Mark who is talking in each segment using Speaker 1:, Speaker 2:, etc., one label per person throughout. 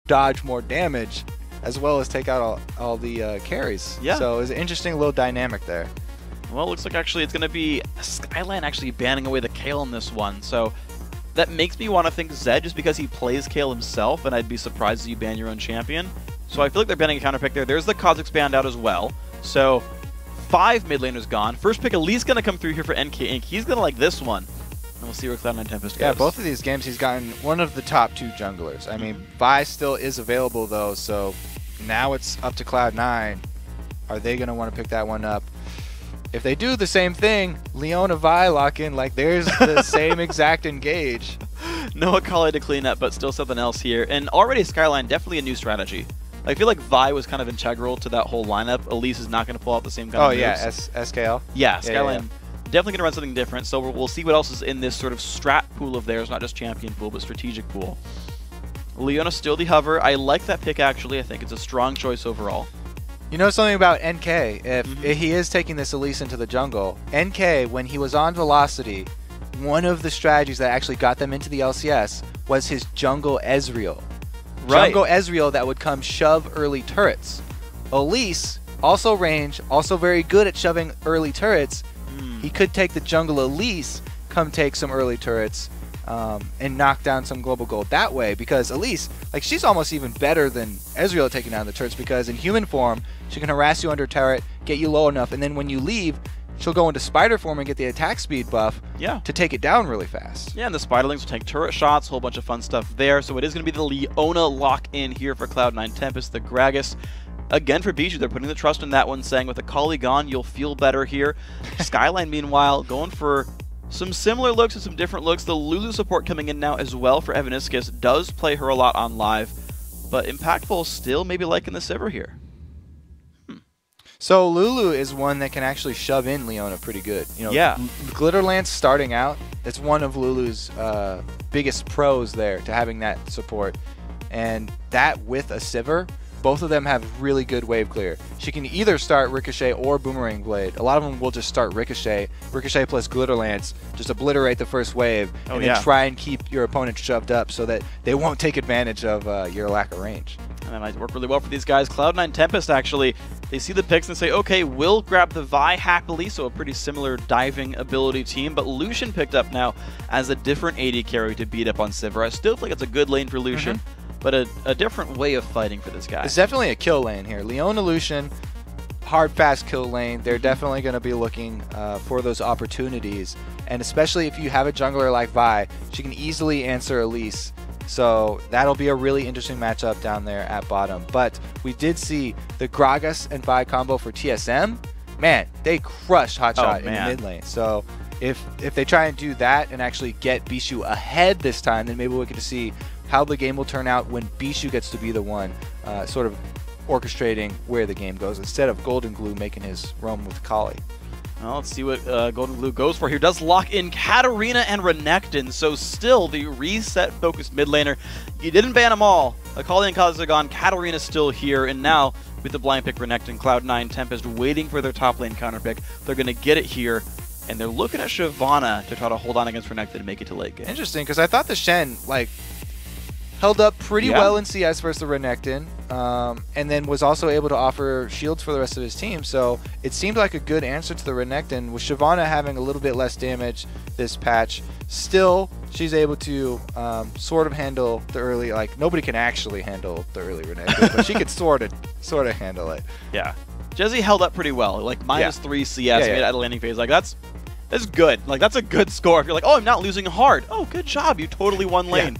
Speaker 1: dodge more damage as well as take out all the carries.
Speaker 2: Yeah.
Speaker 1: So it was an interesting little dynamic there.
Speaker 2: Well, it looks like actually it's going to be Skyline actually banning away the Kayle in this one. So that makes me want to think Zed just because he plays Kayle himself, and I'd be surprised if you ban your own champion. So I feel like they're banning a counter pick there. There's the Kha'Zix banned out as well. So 5 mid laners gone. First pick at least going to come through here for NK Inc. He's going to like this one. And we'll see where Cloud9 Tempest goes.
Speaker 1: Yeah, both of these games he's gotten one of the top 2 junglers. I mean, Vi still is available though, so now it's up to Cloud9. Are they going to want to pick that one up? If they do the same thing, Leona Vi lock in, like there's the same exact engage.
Speaker 2: No Akali to clean up, but still something else here. And already Skyline, definitely a new strategy. I feel like Vi was kind of integral to that whole lineup. Elise is not going to pull out the same kind of moves.
Speaker 1: Yeah, SKL?
Speaker 2: Yeah, Skyline definitely going to run something different. So we'll see what else is in this sort of strat pool of theirs, not just champion pool, but strategic pool. Leona still the hover. I like that pick, actually. I think it's a strong choice overall.
Speaker 1: You know something about NK? If he is taking this Elise into the jungle, NK, when he was on Velocity, one of the strategies that actually got them into the LCS was his jungle Ezreal.
Speaker 2: Right.
Speaker 1: Jungle Ezreal that would come shove early turrets. Elise, also range, also very good at shoving early turrets. He could take the jungle Elise, come take some early turrets, and knock down some global gold that way, because Elise, like, she's almost even better than Ezreal at taking down the turrets, because in human form, she can harass you under turret, get you low enough, and then when you leave, she'll go into spider form and get the attack speed buff to take it down really fast.
Speaker 2: Yeah, and the Spiderlings will take turret shots, a whole bunch of fun stuff there. So it is going to be the Leona lock-in here for Cloud9 Tempest, the Gragas. Again, for Bijou, they're putting the trust in that one, saying with Akali gone, you'll feel better here. Skyline, meanwhile, going for some similar looks and some different looks. The Lulu support coming in now as well for Evaniscus does play her a lot on live, but Impactful still maybe liking the Sivir here.
Speaker 1: So Lulu is one that can actually shove in Leona pretty good. You know, Glitterlance starting out, it's one of Lulu's biggest pros there, to having that support. And that with a Sivir, both of them have really good wave clear. She can either start Ricochet or Boomerang Blade. A lot of them will just start Ricochet. Ricochet plus Glitterlance, just obliterate the first wave, and then try and keep your opponent shoved up so that they won't take advantage of your lack of range.
Speaker 2: And that might work really well for these guys. Cloud9 Tempest, actually, they see the picks and say, okay, we'll grab the Vi happily, so a pretty similar diving ability team, but Lucian picked up now as a different AD carry to beat up on Sivir. I still think it's a good lane for Lucian, but a different way of fighting for this guy.
Speaker 1: It's definitely a kill lane here. Leona Lucian, hard, fast kill lane. They're definitely going to be looking for those opportunities, and especially if you have a jungler like Vi, she can easily answer Elise. So that'll be a really interesting matchup down there at bottom. But we did see the Gragas and Vi combo for TSM. Man, they crushed Hotshot in the mid lane. So if they try and do that and actually get Bijou ahead this time, then maybe we get to see how the game will turn out when Bijou gets to be the one sort of orchestrating where the game goes, instead of Golden Glue making his roam with Kali.
Speaker 2: Well, let's see what Golden Glue goes for here. Does lock in Katarina and Renekton, so still the reset-focused mid laner. You didn't ban them all. Akali and Kha'Zix are gone. Katarina's still here, and now with the blind pick Renekton, Cloud9 Tempest waiting for their top lane counter pick. They're going to get it here, and they're looking at Shyvana to try to hold on against Renekton and make it to late game.
Speaker 1: Interesting, because I thought the Shen, like, held up pretty well in CS versus the Renekton, and then was also able to offer shields for the rest of his team. So it seemed like a good answer to the Renekton. With Shyvana having a little bit less damage this patch, still she's able to sort of handle the early, like, nobody can actually handle the early Renekton, but she could sort of handle it.
Speaker 2: Yeah. Jezzy held up pretty well, like -3 CS made at a landing phase. Like, that's good. Like, that's a good score. If you're like, oh, I'm not losing hard. Oh, good job. You totally won lane.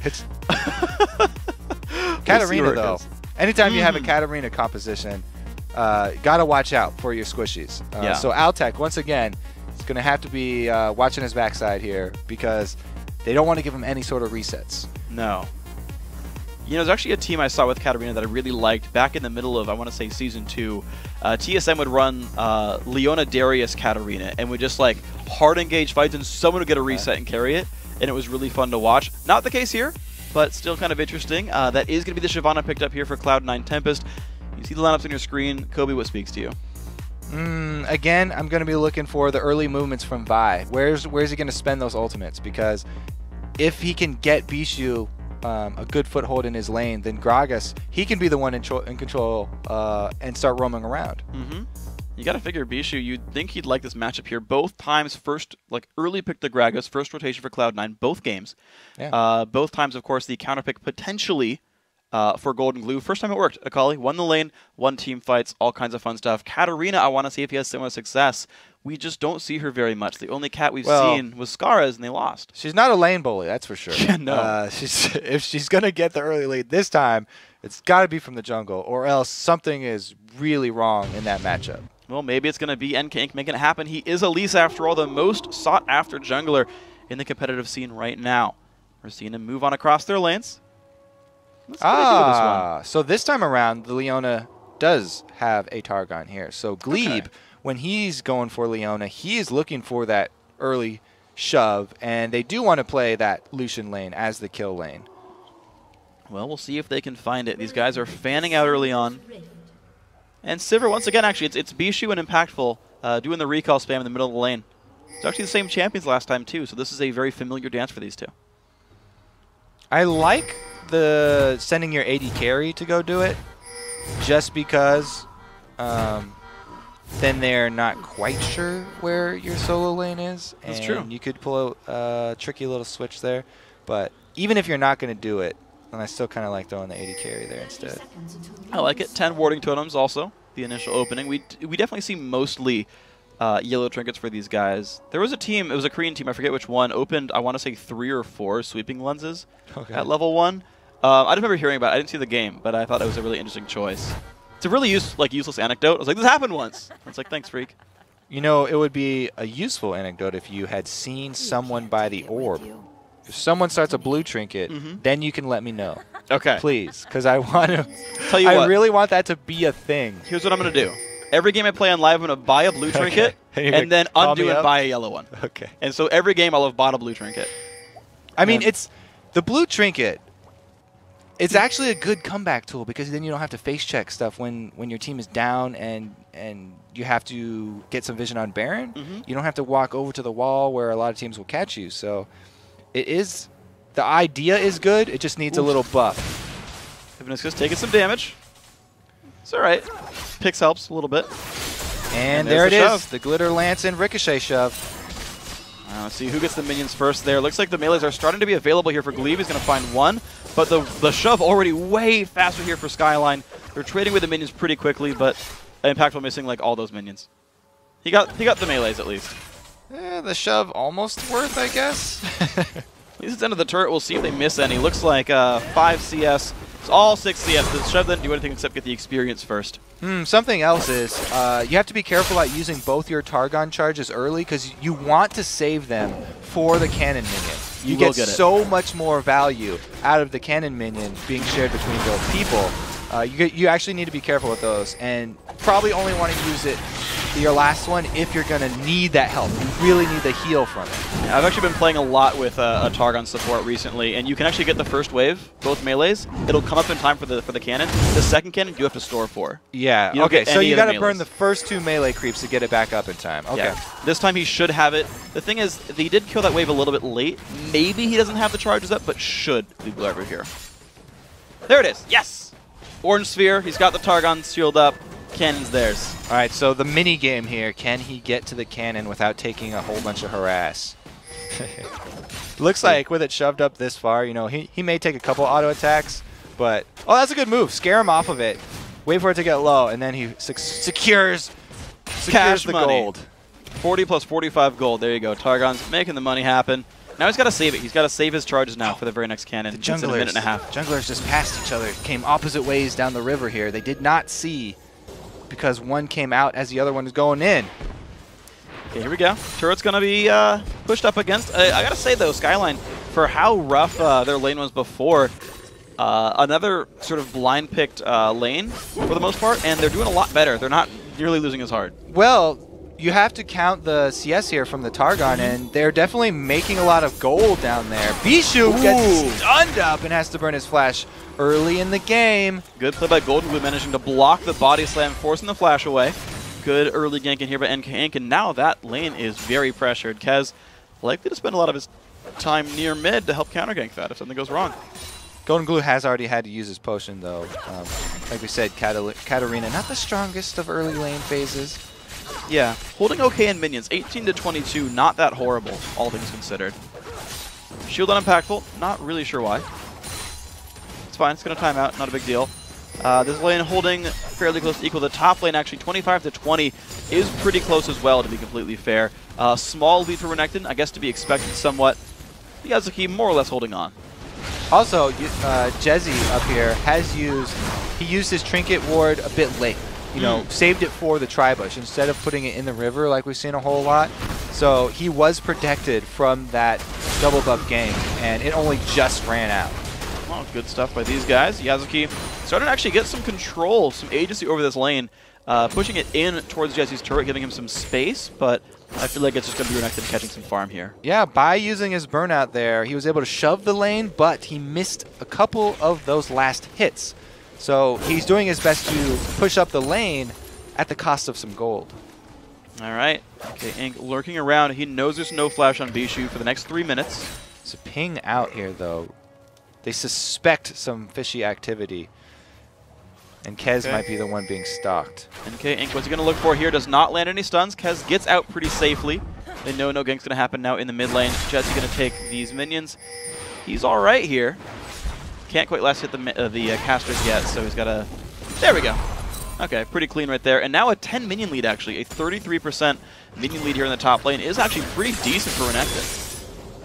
Speaker 1: Katarina, though. Anytime you have a Katarina composition, gotta watch out for your squishies. So Altec, once again, is going to have to be watching his backside here, because they don't want to give him any sort of resets.
Speaker 2: No. You know, there's actually a team I saw with Katarina that I really liked back in the middle of, I want to say, Season 2. TSM would run Leona Darius Katarina and would just, like, hard engage fights, and someone would get a reset and carry it, and it was really fun to watch. Not the case here, but still kind of interesting. That is going to be the Shyvana picked up here for Cloud9 Tempest. You see the lineups on your screen. Kobe, what speaks to you?
Speaker 1: Again, I'm going to be looking for the early movements from Vi. Where's he going to spend those ultimates? Because if he can get Bijou a good foothold in his lane, then Gragas, he can be the one in control and start roaming around.
Speaker 2: You got to figure Bishu, you'd think he'd like this matchup here. Both times early pick the Gragas, first rotation for Cloud9, both games.
Speaker 1: Yeah.
Speaker 2: Both times, of course, the counter pick potentially for Golden Glue. First time it worked. Akali won the lane, won team fights, all kinds of fun stuff. Katarina, I want to see if he has similar success. We just don't see her very much. The only cat we've seen was Scarra's, and they lost.
Speaker 1: She's not a lane bully, that's for sure.
Speaker 2: Yeah, no.
Speaker 1: If she's going to get the early lead this time, it's got to be from the jungle, or else something is really wrong in that matchup.
Speaker 2: Well, maybe it's going to be NK making it happen. He is Elise, after all, the most sought-after jungler in the competitive scene right now. We're seeing him move on across their lanes. Let's get into this one.
Speaker 1: So this time around, the Leona does have a Targon here. So Glebe, when he's going for Leona, he is looking for that early shove, and they do want to play that Lucian lane as the kill lane.
Speaker 2: Well, we'll see if they can find it. These guys are fanning out early on. And Sivir, once again, actually, it's Bishu and Impactful doing the recall spam in the middle of the lane. It's actually the same champions last time, too, so this is a very familiar dance for these two.
Speaker 1: I like the sending your AD carry to go do it, just because then they're not quite sure where your solo lane is.
Speaker 2: That's true.
Speaker 1: You could pull a tricky little switch there, but even if you're not going to do it, and I still kind of like throwing the AD carry there instead.
Speaker 2: I like it. 10 warding totems also, the initial opening. We definitely see mostly yellow trinkets for these guys. There was a team, it was a Korean team, I forget which one, opened, I want to say 3 or 4 sweeping lenses at level 1. I remember hearing about it. I didn't see the game, but I thought it was a really interesting choice. It's a really useless anecdote. I was like, this happened once. It's like, thanks, freak.
Speaker 1: You know, it would be a useful anecdote if you had seen someone by the orb. If someone starts a blue trinket, then you can let me know.
Speaker 2: Okay.
Speaker 1: Please, because I want to.
Speaker 2: Tell you
Speaker 1: I
Speaker 2: what.
Speaker 1: really want that to be a thing.
Speaker 2: Here's what I'm going to do. Every game I play on live, I'm going to buy a blue trinket and then undo and buy a yellow one.
Speaker 1: Okay.
Speaker 2: And so every game I'll have bought a blue trinket.
Speaker 1: I mean, it's the blue trinket. It's actually a good comeback tool because then you don't have to face check stuff when your team is down and you have to get some vision on Baron. You don't have to walk over to the wall where a lot of teams will catch you. So it is, the idea is good. It just needs a little buff.
Speaker 2: Hibiscus taking some damage. It's all right. Pix helps a little bit.
Speaker 1: And there it is, the Glitter Lance and Ricochet shove.
Speaker 2: Let's see who gets the minions first there. Looks like the melees are starting to be available here for Glebe. He's going to find one. But the shove already way faster here for Skyline. They're trading with the minions pretty quickly, but Impactful missing like all those minions. He got the melees at least.
Speaker 1: The shove almost worth, I guess.
Speaker 2: At least it's end of the turret. We'll see if they miss any. Looks like 5 CS. It's all 6 CS. The shove doesn't do anything except get the experience first.
Speaker 1: Something else is you have to be careful at using both your Targon charges early because you want to save them for the cannon minion. You get so much more value out of the cannon minion being shared between both people. You actually need to be careful with those and probably only want to use it your last one if you're going to need that help. You really need the heal from it.
Speaker 2: Yeah, I've actually been playing a lot with a Targon support recently, and you can actually get the first wave, both melees. It'll come up in time for the cannon. The second cannon you have to store for.
Speaker 1: Yeah, okay, so you got to burn the first 2 melee creeps to get it back up in time. Okay.
Speaker 2: Yeah. This time he should have it. The thing is, he did kill that wave a little bit late. Maybe he doesn't have the charges up, but should be over here. There it is. Yes! Orange Sphere. He's got the Targon shield up. Cannon's theirs.
Speaker 1: All right, so the mini game here, can he get to the cannon without taking a whole bunch of harass? Looks like with it shoved up this far, you know, he may take a couple auto attacks, but oh, that's a good move. Scare him off of it. Wait for it to get low, and then he secures
Speaker 2: Cash
Speaker 1: the
Speaker 2: money.
Speaker 1: gold.
Speaker 2: 40 plus 45 gold. There you go. Targon's making the money happen. Now he's got to save it. He's got to save his charges now for the very next cannon.
Speaker 1: The junglers,
Speaker 2: it's in a minute and a half.
Speaker 1: Junglers just passed each other, came opposite ways down the river here. They did not see because one came out as the other one was going in.
Speaker 2: Okay, here we go. Turret's going to be pushed up against. I got to say, though, Skyline, for how rough their lane was before, another sort of blind-picked lane for the most part, and they're doing a lot better. They're not nearly losing as hard.
Speaker 1: Well, you have to count the CS here from the Targon, and they're definitely making a lot of gold down there. Bishu gets stunned up and has to burn his flash early in the game.
Speaker 2: Good play by Golden Glue, managing to block the body slam, forcing the flash away. Good early gank in here by NK Inc, and now that lane is very pressured. Kez likely to spend a lot of his time near mid to help counter gank that if something goes wrong.
Speaker 1: Golden Glue has already had to use his potion, though. Like we said, Katarina, not the strongest of early lane phases.
Speaker 2: Yeah, holding okay in minions. 18 to 22, not that horrible, all things considered. Shield unimpactful, not really sure why. It's fine, it's going to time out, not a big deal. This lane holding fairly close to equal. The top lane, actually, 25 to 20 is pretty close as well, to be completely fair. Small lead for Renekton, I guess to be expected somewhat. Yasuki more or less holding on.
Speaker 1: Also, Jezzy up here he used his Trinket Ward a bit late. You know, saved it for the Tribush instead of putting it in the river like we've seen a whole lot. So he was protected from that double buff gank, and it only just ran out.
Speaker 2: Well, good stuff by these guys. Yasuki starting to actually get some control, some agency over this lane, pushing it in towards Jesse's turret, giving him some space, but I feel like it's just going to be Renekton catching some farm here. Yeah,
Speaker 1: by using his burnout there, he was able to shove the lane, but he missed a couple of those last hits. So he's doing his best to push up the lane at the cost of some gold.
Speaker 2: All right. Okay, Ink lurking around. He knows there's no flash on Bishu for the next 3 minutes.
Speaker 1: It's a ping out here, though. They suspect some fishy activity. And Kez might be the one being stalked.
Speaker 2: Okay, Ink, what's he going to look for here? Does not land any stuns. Kez gets out pretty safely. They know no gank's going to happen now in the mid lane. Jesse going to take these minions. He's all right here. Can't quite last hit the casters yet, so he's got to... There we go. Okay, pretty clean right there. And now a 10 minion lead, actually. A 33% minion lead here in the top lane is actually pretty decent for Renekton.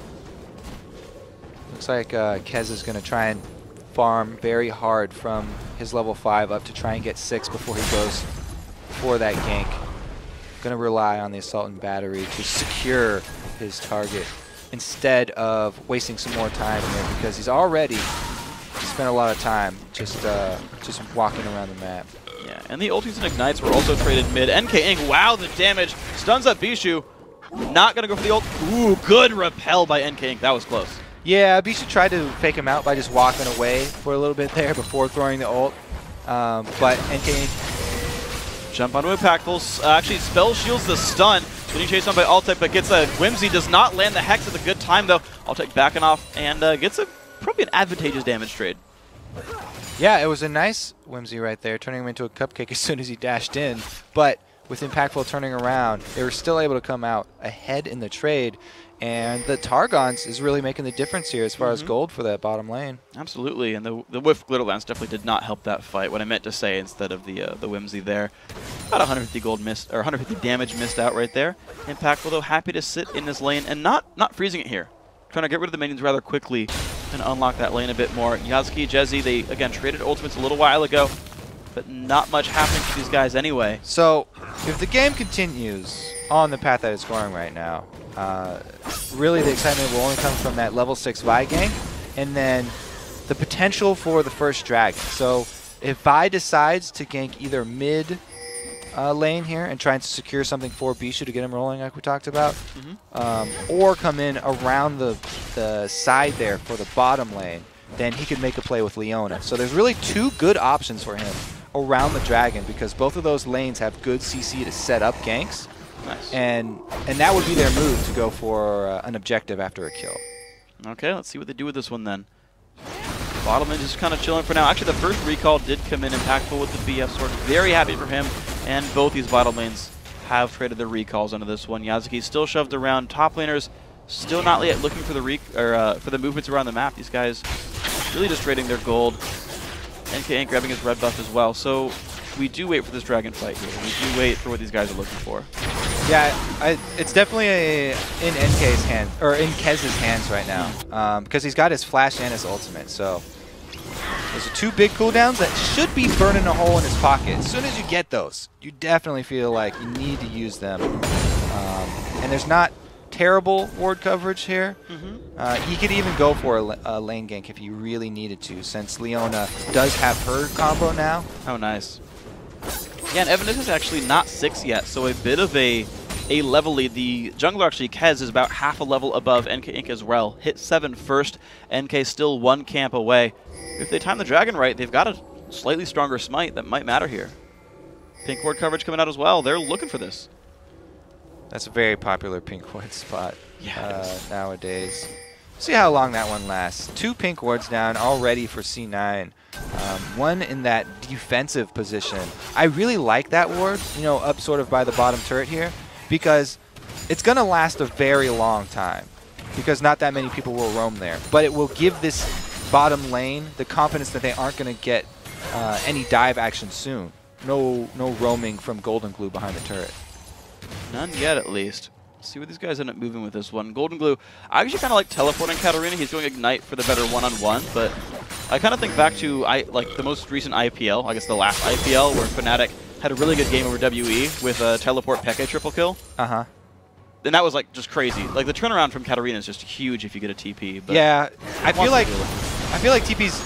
Speaker 1: Looks like Kez is going to try and farm very hard from his level 5 up to try and get 6 before he goes for that gank. Going to rely on the Assault and Battery to secure his target instead of wasting some more time here, because he's already spent a lot of time just walking around the map.
Speaker 2: Yeah, and the ultis and ignites were also traded mid. NK Ink, wow, the damage. Stuns up Bishu. Not going to go for the ult. Ooh, good repel by NK Ink. That was close.
Speaker 1: Yeah, Bishu tried to fake him out by just walking away for a little bit there before throwing the ult. But NK Ink...
Speaker 2: Jump onto Impactful. Actually, Spell shields the stun. Getting chased on by Altek, but gets a Whimsy. Does not land the Hex at a good time, though. Altek backing off and gets probably an advantageous damage trade.
Speaker 1: Yeah, it was a nice Whimsy right there, turning him into a cupcake as soon as he dashed in. But with Impactful turning around, they were still able to come out ahead in the trade. And the Targons is really making the difference here as far as gold for that bottom lane. Absolutely,
Speaker 2: and the Whiff Glitterlance definitely did not help that fight. What I meant to say instead of the Whimsy there. About 150 gold missed, or 150 damage missed out right there. Impactful, though, happy to sit in this lane and not freezing it here. Trying to get rid of the minions rather quickly and unlock that lane a bit more. Yasuki, Jezzy, they, again, traded ultimates a little while ago, but not much happening to these guys anyway.
Speaker 1: So, if the game continues on the path that it's going right now, really the excitement will only come from that level 6 Vi gank, and then the potential for the first dragon. So, if Vi decides to gank either mid lane here and trying to secure something for Bishu to get him rolling like we talked about, or come in around the side there for the bottom lane, then he could make a play with Leona. So there's really two good options for him around the dragon, because both of those lanes have good CC to set up ganks.
Speaker 2: Nice.
Speaker 1: And that would be their move to go for an objective after a kill.
Speaker 2: Okay, let's see what they do with this one then. Bottom lane just kind of chilling for now. Actually, the first recall did come in impactful with the BF sword. Very happy for him. And both these bottom lanes have traded their recalls onto this one. Yasuki still shoved around. Top laners still not yet looking for the movements around the map. These guys really just trading their gold. NK Ink grabbing his red buff as well. So we do wait for this dragon fight here. We do wait for what these guys are looking for.
Speaker 1: Yeah, it's definitely in NK's hand, or in Kez's hands right now, because he's got his flash and his ultimate. So those are two big cooldowns that should be burning a hole in his pocket. As soon as you get those, you definitely feel like you need to use them. And there's not terrible ward coverage here. He could even go for a lane gank if he really needed to, since Leona does have her combo now.
Speaker 2: Oh, nice. Yeah, and Evanis is actually not 6 yet, so a bit of a level lead. The jungler, actually, Kez, is about half a level above NK Ink as well. Hit 7 first. NK still 1 camp away. If they time the dragon right, they've got a slightly stronger smite that might matter here. Pink ward coverage coming out as well. They're looking for this.
Speaker 1: That's a very popular pink ward spot nowadays. See how long that one lasts. 2 pink wards down already for C9. One in that defensive position. I really like that ward, you know, up sort of by the bottom turret here, because it's going to last a very long time, because not that many people will roam there. But it will give this bottom lane the confidence that they aren't going to get any dive action soon. No roaming from Golden Glue behind the turret.
Speaker 2: None yet, at least. See what these guys end up moving with this one. Golden Glue, I actually kind of like teleporting Katarina. He's going Ignite for the better one-on-one, but I kind of think back to like the most recent IPL, I guess the last IPL, where Fnatic had a really good game over WE with a teleport Peke triple kill.
Speaker 1: Uh-huh.
Speaker 2: And that was like just crazy. Like the turnaround from Katarina is just huge if you get a TP. But
Speaker 1: yeah, I feel like TP's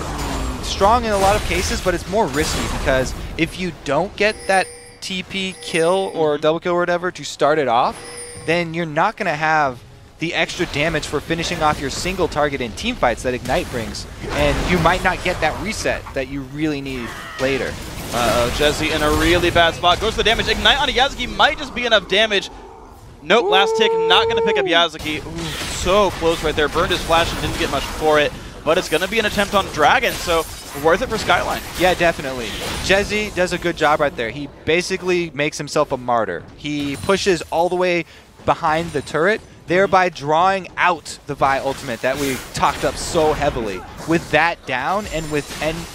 Speaker 1: strong in a lot of cases, but it's more risky because if you don't get that TP kill or double kill or whatever to start it off, then you're not going to have the extra damage for finishing off your single target in team fights that Ignite brings, and you might not get that reset that you really need later.
Speaker 2: Jesse in a really bad spot. Goes for the damage. Ignite on Yasuki might just be enough damage. Nope, last tick, not going to pick up Yasuki. Ooh, so close right there. Burned his flash and didn't get much for it, but it's going to be an attempt on Dragon, so worth it for Skyline.
Speaker 1: Yeah, definitely. Jesse does a good job right there. He basically makes himself a martyr. He pushes all the way behind the turret, thereby drawing out the Vi ultimate that we talked up so heavily. With that down and with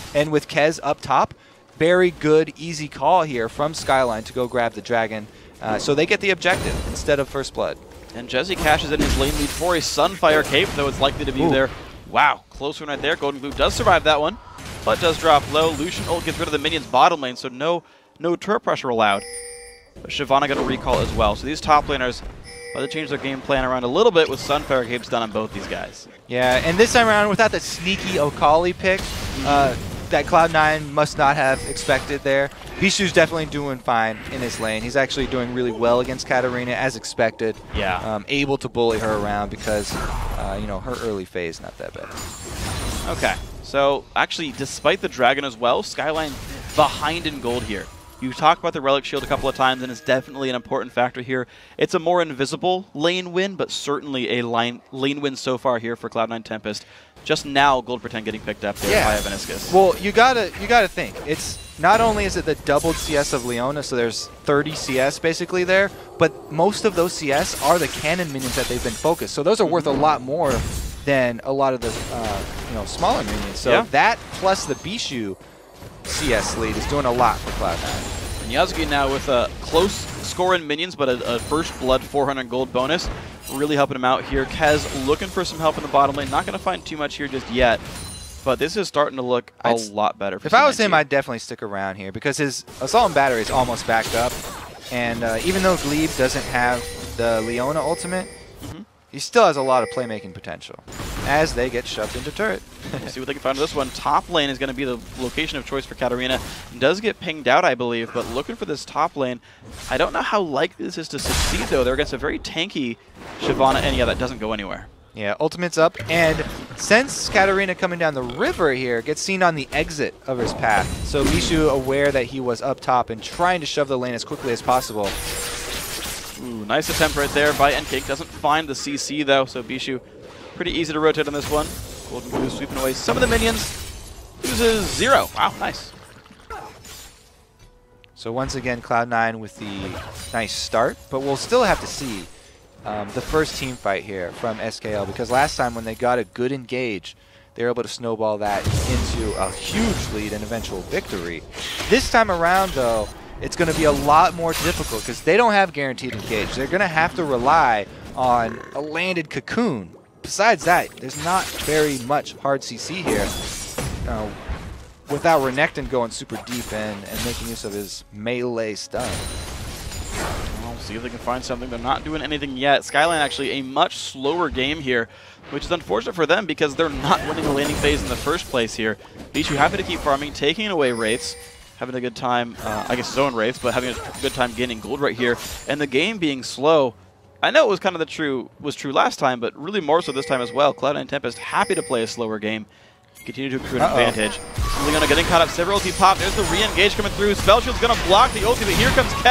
Speaker 1: Kez up top, very good, easy call here from Skyline to go grab the Dragon. So they get the objective instead of First Blood.
Speaker 2: And Jesse cashes in his lane lead for a Sunfire Cape, though it's likely to be there. Wow, close one right there. Golden Glue does survive that one, but does drop low. Lucian ult gets rid of the minions bottom lane, so no turret pressure allowed. But Shyvana got a recall as well. So these top laners, they change their game plan around a little bit with Sunfire Capes done on both these guys.
Speaker 1: Yeah, and this time around, without the sneaky Okali pick, that Cloud9 must not have expected there. Bishu's definitely doing fine in his lane. He's actually doing really well against Katarina, as expected.
Speaker 2: Yeah.
Speaker 1: Able to bully her around because, you know, her early phase not that bad.
Speaker 2: Okay, so actually, despite the Dragon as well, Skyline behind in gold here. You talked about the Relic Shield a couple of times, and it's definitely an important factor here. It's a more invisible lane win, but certainly a lane win so far here for Cloud9 Tempest. Just now, Gold Pretend getting picked up there by Evaniscus.
Speaker 1: Well, you gotta think. It's not only is it the doubled CS of Leona, so there's 30 CS basically there, but most of those CS are the cannon minions that they've been focused. So those are worth a lot more than a lot of the you know, smaller minions. So that plus the Bishu CS lead is doing a lot for Cloud9.
Speaker 2: And Yasuki now with a close score in minions, but a First Blood 400 gold bonus. Really helping him out here. Kez looking for some help in the bottom lane. Not going to find too much here just yet, but this is starting to look a lot better for
Speaker 1: If I was him, I'd definitely stick around here because his Assault and Battery is almost backed up. And even though Glebe doesn't have the Leona ultimate, he still has a lot of playmaking potential as they get shoved into turret.
Speaker 2: We'll see what they can find with this one. Top lane is going to be the location of choice for Katarina. Does get pinged out, I believe, but looking for this top lane. I don't know how likely this is to succeed, though. They're against a very tanky Shyvana, and yeah, that doesn't go anywhere.
Speaker 1: Yeah, ultimate's up, and since Katarina coming down the river here gets seen on the exit of his path, so Bishu aware that he was up top and trying to shove the lane as quickly as possible.
Speaker 2: Ooh, nice attempt right there by Encake. Doesn't find the CC, though, so Bishu pretty easy to rotate on this one. Golden Glue sweeping away some of the minions. Uses 0. Wow, nice.
Speaker 1: So once again, Cloud9 with the nice start, but we'll still have to see the first team fight here from SKL, because last time when they got a good engage, they were able to snowball that into a huge lead and eventual victory. This time around, though, it's going to be a lot more difficult because they don't have guaranteed engage. They're going to have to rely on a landed cocoon. Besides that, there's not very much hard CC here. Without Renekton going super deep and making use of his melee stun.
Speaker 2: We'll see if they can find something. They're not doing anything yet. Skyline actually a much slower game here, which is unfortunate for them because they're not winning the laning phase in the first place here. Bishu happy to keep farming, taking away Wraiths, having a good time, I guess his own Wraiths, but having a good time gaining gold right here. And the game being slow, I know it was kind of true last time, but really more so this time as well. Cloud9 Tempest happy to play a slower game. Continue to accrue an advantage. Leona getting caught up. Several ulti pop. There's the re-engage coming through. Spellshield's going to block the ulti, but here comes Kez.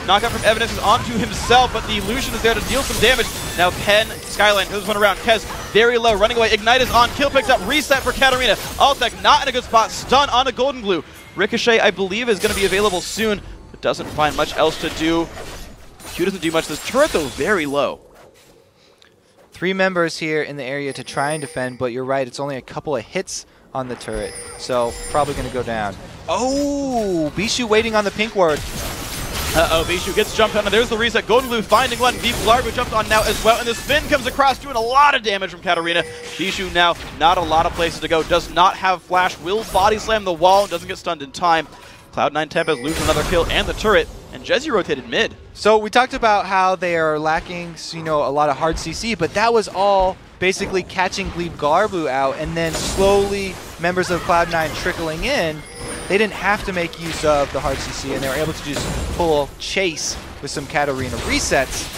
Speaker 2: Knockout from Evanescence onto himself, but the illusion is there to deal some damage. Now Ken, Skyline, throws this one around. Kez very low, running away. Ignite is on, kill picked up, reset for Katarina. Altec not in a good spot, stun on a Golden Glue. Ricochet, I believe, is going to be available soon, but doesn't find much else to do. Q doesn't do much. This turret, though, very low.
Speaker 1: 3 members here in the area to try and defend, but you're right, it's only a couple of hits on the turret, so probably going to go down. Oh, Bishu waiting on the pink ward.
Speaker 2: Uh-oh, Bishu gets jumped on, and there's the reset. Golden Glue finding one. Deep Larva jumped on now as well, and the spin comes across, doing a lot of damage from Katarina. Bishu now, not a lot of places to go, does not have flash, will body slam the wall, and doesn't get stunned in time. Cloud9 Tempest loses another kill and the turret, and Jezzy rotated mid.
Speaker 1: So we talked about how they are lacking, a lot of hard CC, but that was all basically catching Glebe Garbu out, and then slowly members of Cloud9 trickling in. They didn't have to make use of the hard CC, and they were able to just pull chase with some Katarina resets.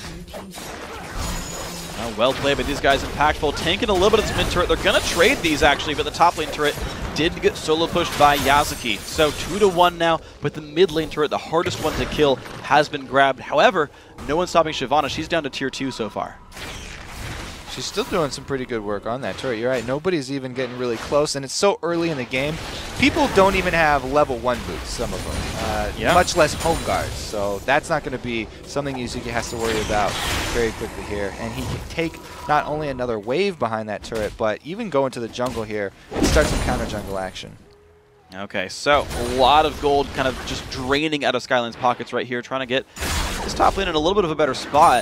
Speaker 2: Well played by these guys. Impactful, tanking a little bit of this mid turret. They're going to trade these, actually, but the top lane turret did get solo pushed by Yazuki. So 2-1 now, but the mid lane turret, the hardest one to kill, has been grabbed. However, no one's stopping Shyvana. She's down to tier 2 so far.
Speaker 1: She's still doing some pretty good work on that turret. You're right, nobody's even getting really close, and it's so early in the game. People don't even have level 1 boots, some of them, much less home guards. So that's not going to be something Yuzuki has to worry about very quickly here. And he can take not only another wave behind that turret, but even go into the jungle here and start some counter jungle action.
Speaker 2: Okay, so a lot of gold kind of just draining out of Skyline's pockets right here, trying to get this top lane in a little bit of a better spot.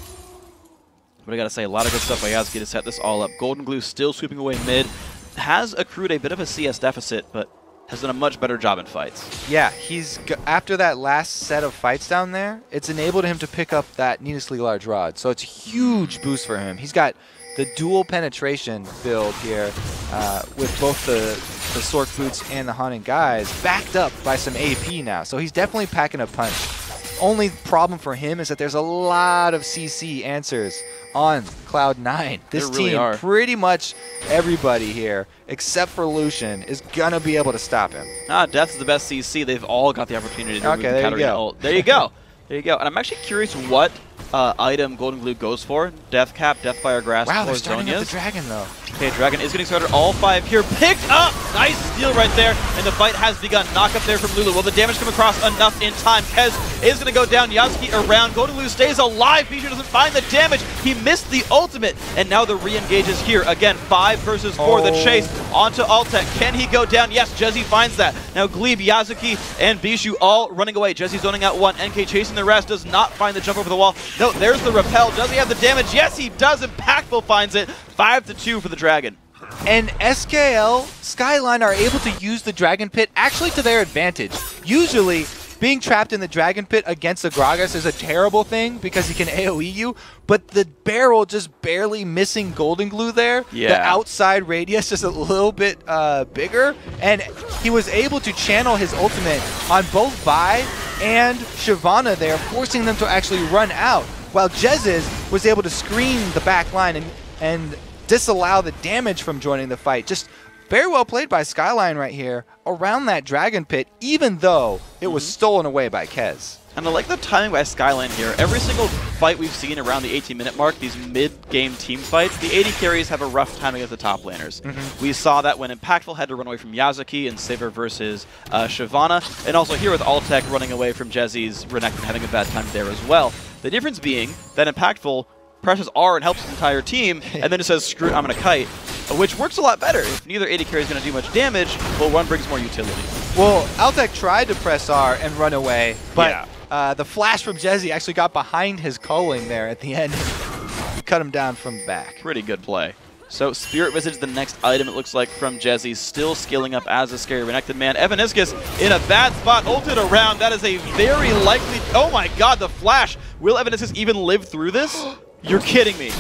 Speaker 2: But I gotta say, a lot of good stuff by Yazuki to set this all up. Golden Glue still sweeping away mid. Has accrued a bit of a CS deficit, but has done a much better job in fights.
Speaker 1: Yeah, after that last set of fights down there, it's enabled him to pick up that needlessly large rod. So it's a huge boost for him. He's got the dual penetration build here with both the Sork boots and the Haunting Guys backed up by some AP now. So he's definitely packing a punch. Only problem for him is that there's a lot of CC answers on Cloud9. This team, pretty much everybody here, except for Lucian, is going to be able to stop him.
Speaker 2: Death is the best CC. They've all got the opportunity to remove the Katarina ult. There you go. There you go. And I'm actually curious what item Golden Glue goes for. Death Cap, Deathfire Grasp,
Speaker 1: wow,
Speaker 2: or
Speaker 1: they're starting with
Speaker 2: Zhonya's.
Speaker 1: the Dragon, though.
Speaker 2: Okay, Dragon is getting started. All 5 here. Picked up! Nice steal right there. And the fight has begun. Knock up there from Lulu. Will the damage come across enough in time? Kez is going to go down. Yazuki around. Golden Glue stays alive. Bijou doesn't find the damage. He missed the ultimate. And now the re-engage is here. Again, 5 versus 4. The chase onto Altec. Can he go down? Yes, Jezzy finds that. Now Glebe, Yazuki, and Bijou all running away. Jezzy zoning out 1. NK chasing the rest. Does not find the jump over the wall. No, there's the repel. Does he have the damage? Yes, he does. Impactful finds it. 5-2 for the Dragon.
Speaker 1: And SKL, Skyline are able to use the Dragon Pit actually to their advantage. Usually, being trapped in the Dragon Pit against the Gragas is a terrible thing because he can AoE you, but the barrel just barely missing Golden Glue there, the outside radius is a little bit bigger, and he was able to channel his ultimate on both Vi and Shyvana there, forcing them to actually run out, while Jezz was able to screen the back line and disallow the damage from joining the fight. Just very well played by Skyline right here around that Dragon Pit, even though it was stolen away by Kez.
Speaker 2: And I like the timing by Skyline here. Every single fight we've seen around the 18-minute mark, these mid-game team fights, the AD carries have a rough time against the top laners. We saw that when Impactful had to run away from Yazuki in Saber versus Shyvana, and also here with Altec running away from Jezzy's Renekton having a bad time there as well. The difference being that Impactful presses R and helps his entire team, and then it says, screw it, I'm going to kite, which works a lot better. If neither AD carry is going to do much damage, well, one brings more utility.
Speaker 1: Well, Altec tried to press R and run away, but the flash from Jezzy actually got behind his culling there at the end and cut him down from back.
Speaker 2: Pretty good play. So Spirit Visage, the next item, it looks like, from Jezzy, still scaling up as a scary Renekton man. Evaniscus in a bad spot, ulted around. That is a very likely... Oh my god, the flash! Will Evaniscus even live through this? You're kidding me.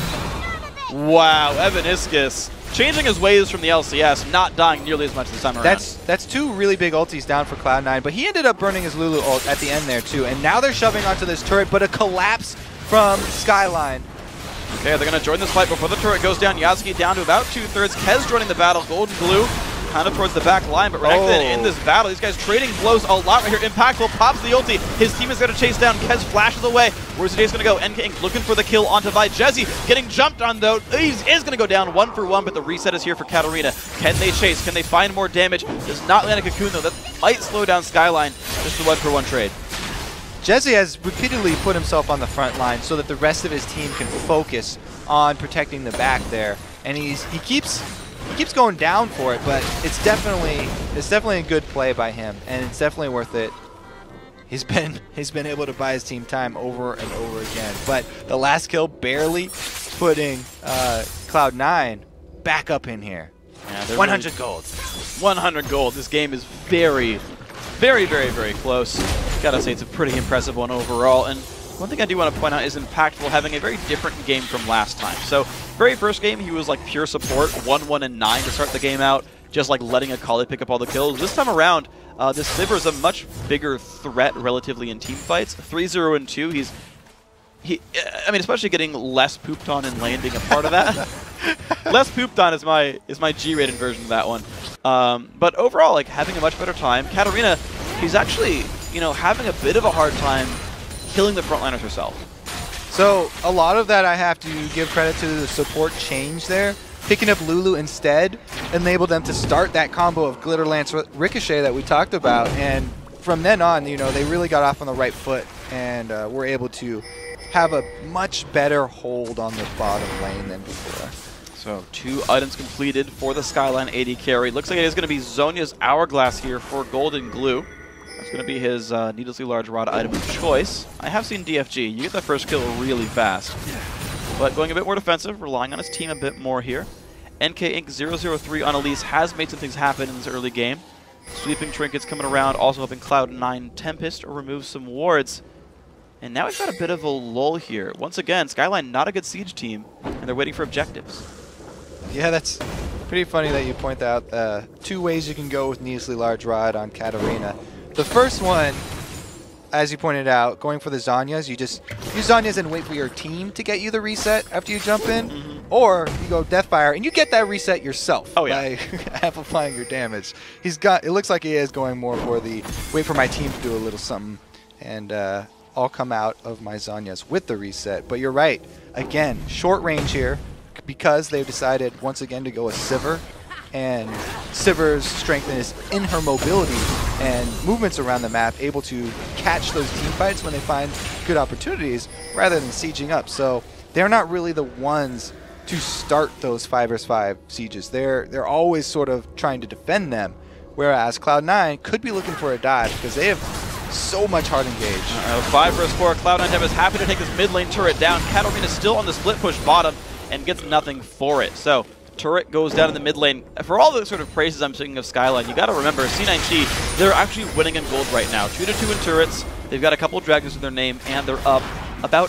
Speaker 2: Wow, Evaniscus changing his ways from the LCS, not dying nearly as much this time around.
Speaker 1: That's 2 really big ultis down for Cloud9, but he ended up burning his Lulu ult at the end there too, and now they're shoving onto this turret, but a collapse from Skyline.
Speaker 2: Okay, they're going to join this fight before the turret goes down. Yazuki down to about 2/3. Kez joining the battle. Golden Glue kind of towards the back line, but Renekton in this battle, these guys trading blows a lot right here. Impactful pops the ulti. His team is going to chase down. Kez flashes away. Where's the Jace going to go? NK looking for the kill onto Vi. Jezzy getting jumped on though. He is going to go down 1 for 1, but the reset is here for Katarina. Can they chase? Can they find more damage? Does not land a cocoon though. That might slow down Skyline. Just the 1 for 1 trade.
Speaker 1: Jezzy has repeatedly put himself on the front line so that the rest of his team can focus on protecting the back there, and he keeps going down for it, but it's definitely a good play by him, and it's definitely worth it. He's been able to buy his team time over and over again, but the last kill barely putting Cloud9 back up in here. Yeah, 100 really gold.
Speaker 2: 100 gold. This game is very, very, very, very close. Gotta say it's a pretty impressive one overall. And one thing I do want to point out is Impactful having a very different game from last time. So very first game he was like pure support, 1-1 and 9 to start the game out, just like letting Akali pick up all the kills. This time around, this Sivir is a much bigger threat relatively in team fights. 3-0 and 2. I mean, especially getting less pooped on and landing a part of that. Less pooped on is my G-rated version of that one. But overall, like having a much better time. Katarina, she's actually, you know, having a bit of a hard time killing the frontliners herself.
Speaker 1: So a lot of that I have to give credit to the support change there. Picking up Lulu instead enabled them to start that combo of Glitter Lance Ricochet that we talked about, and from then on, you know, they really got off on the right foot and were able to have a much better hold on the bottom lane than before.
Speaker 2: So 2 items completed for the Skyline AD carry. Looks like it is going to be Zhonya's Hourglass here for Golden Glue. That's going to be his needlessly large rod item of choice. I have seen DFG. You get that first kill really fast. But going a bit more defensive, relying on his team a bit more here. NK Inc. 003 on Elise has made some things happen in this early game. Sweeping trinkets coming around, also helping Cloud9 Tempest remove some wards. And now we've got a bit of a lull here. Once again, Skyline not a good siege team, and they're waiting for objectives.
Speaker 1: Yeah, that's pretty funny that you point out 2 ways you can go with needlessly large rod on Katarina. The first one, as you pointed out, going for the Zhonyas, you just use Zhonyas and wait for your team to get you the reset after you jump in, or you go Deathfire and you get that reset yourself by amplifying your damage. It looks like he is going more for the wait for my team to do a little something, and I'll come out of my Zhonyas with the reset. But you're right, again, short range here because they've decided once again to go a Sivir. And Sivir's strength is in her mobility and movements around the map, able to catch those team fights when they find good opportunities rather than sieging up. So they're not really the ones to start those 5 vs 5 sieges. They're always sort of trying to defend them, whereas Cloud9 could be looking for a dive because they have so much hard engage.
Speaker 2: 5 vs 4. Cloud9 is happy to take this mid lane turret down. Katarina still on the split push bottom and gets nothing for it. So turret goes down in the mid lane. For all the sort of praises I'm singing of Skyline, you got to remember C9T, they're actually winning in gold right now. 2-2 in turrets. They've got a couple of dragons in their name, and they're up about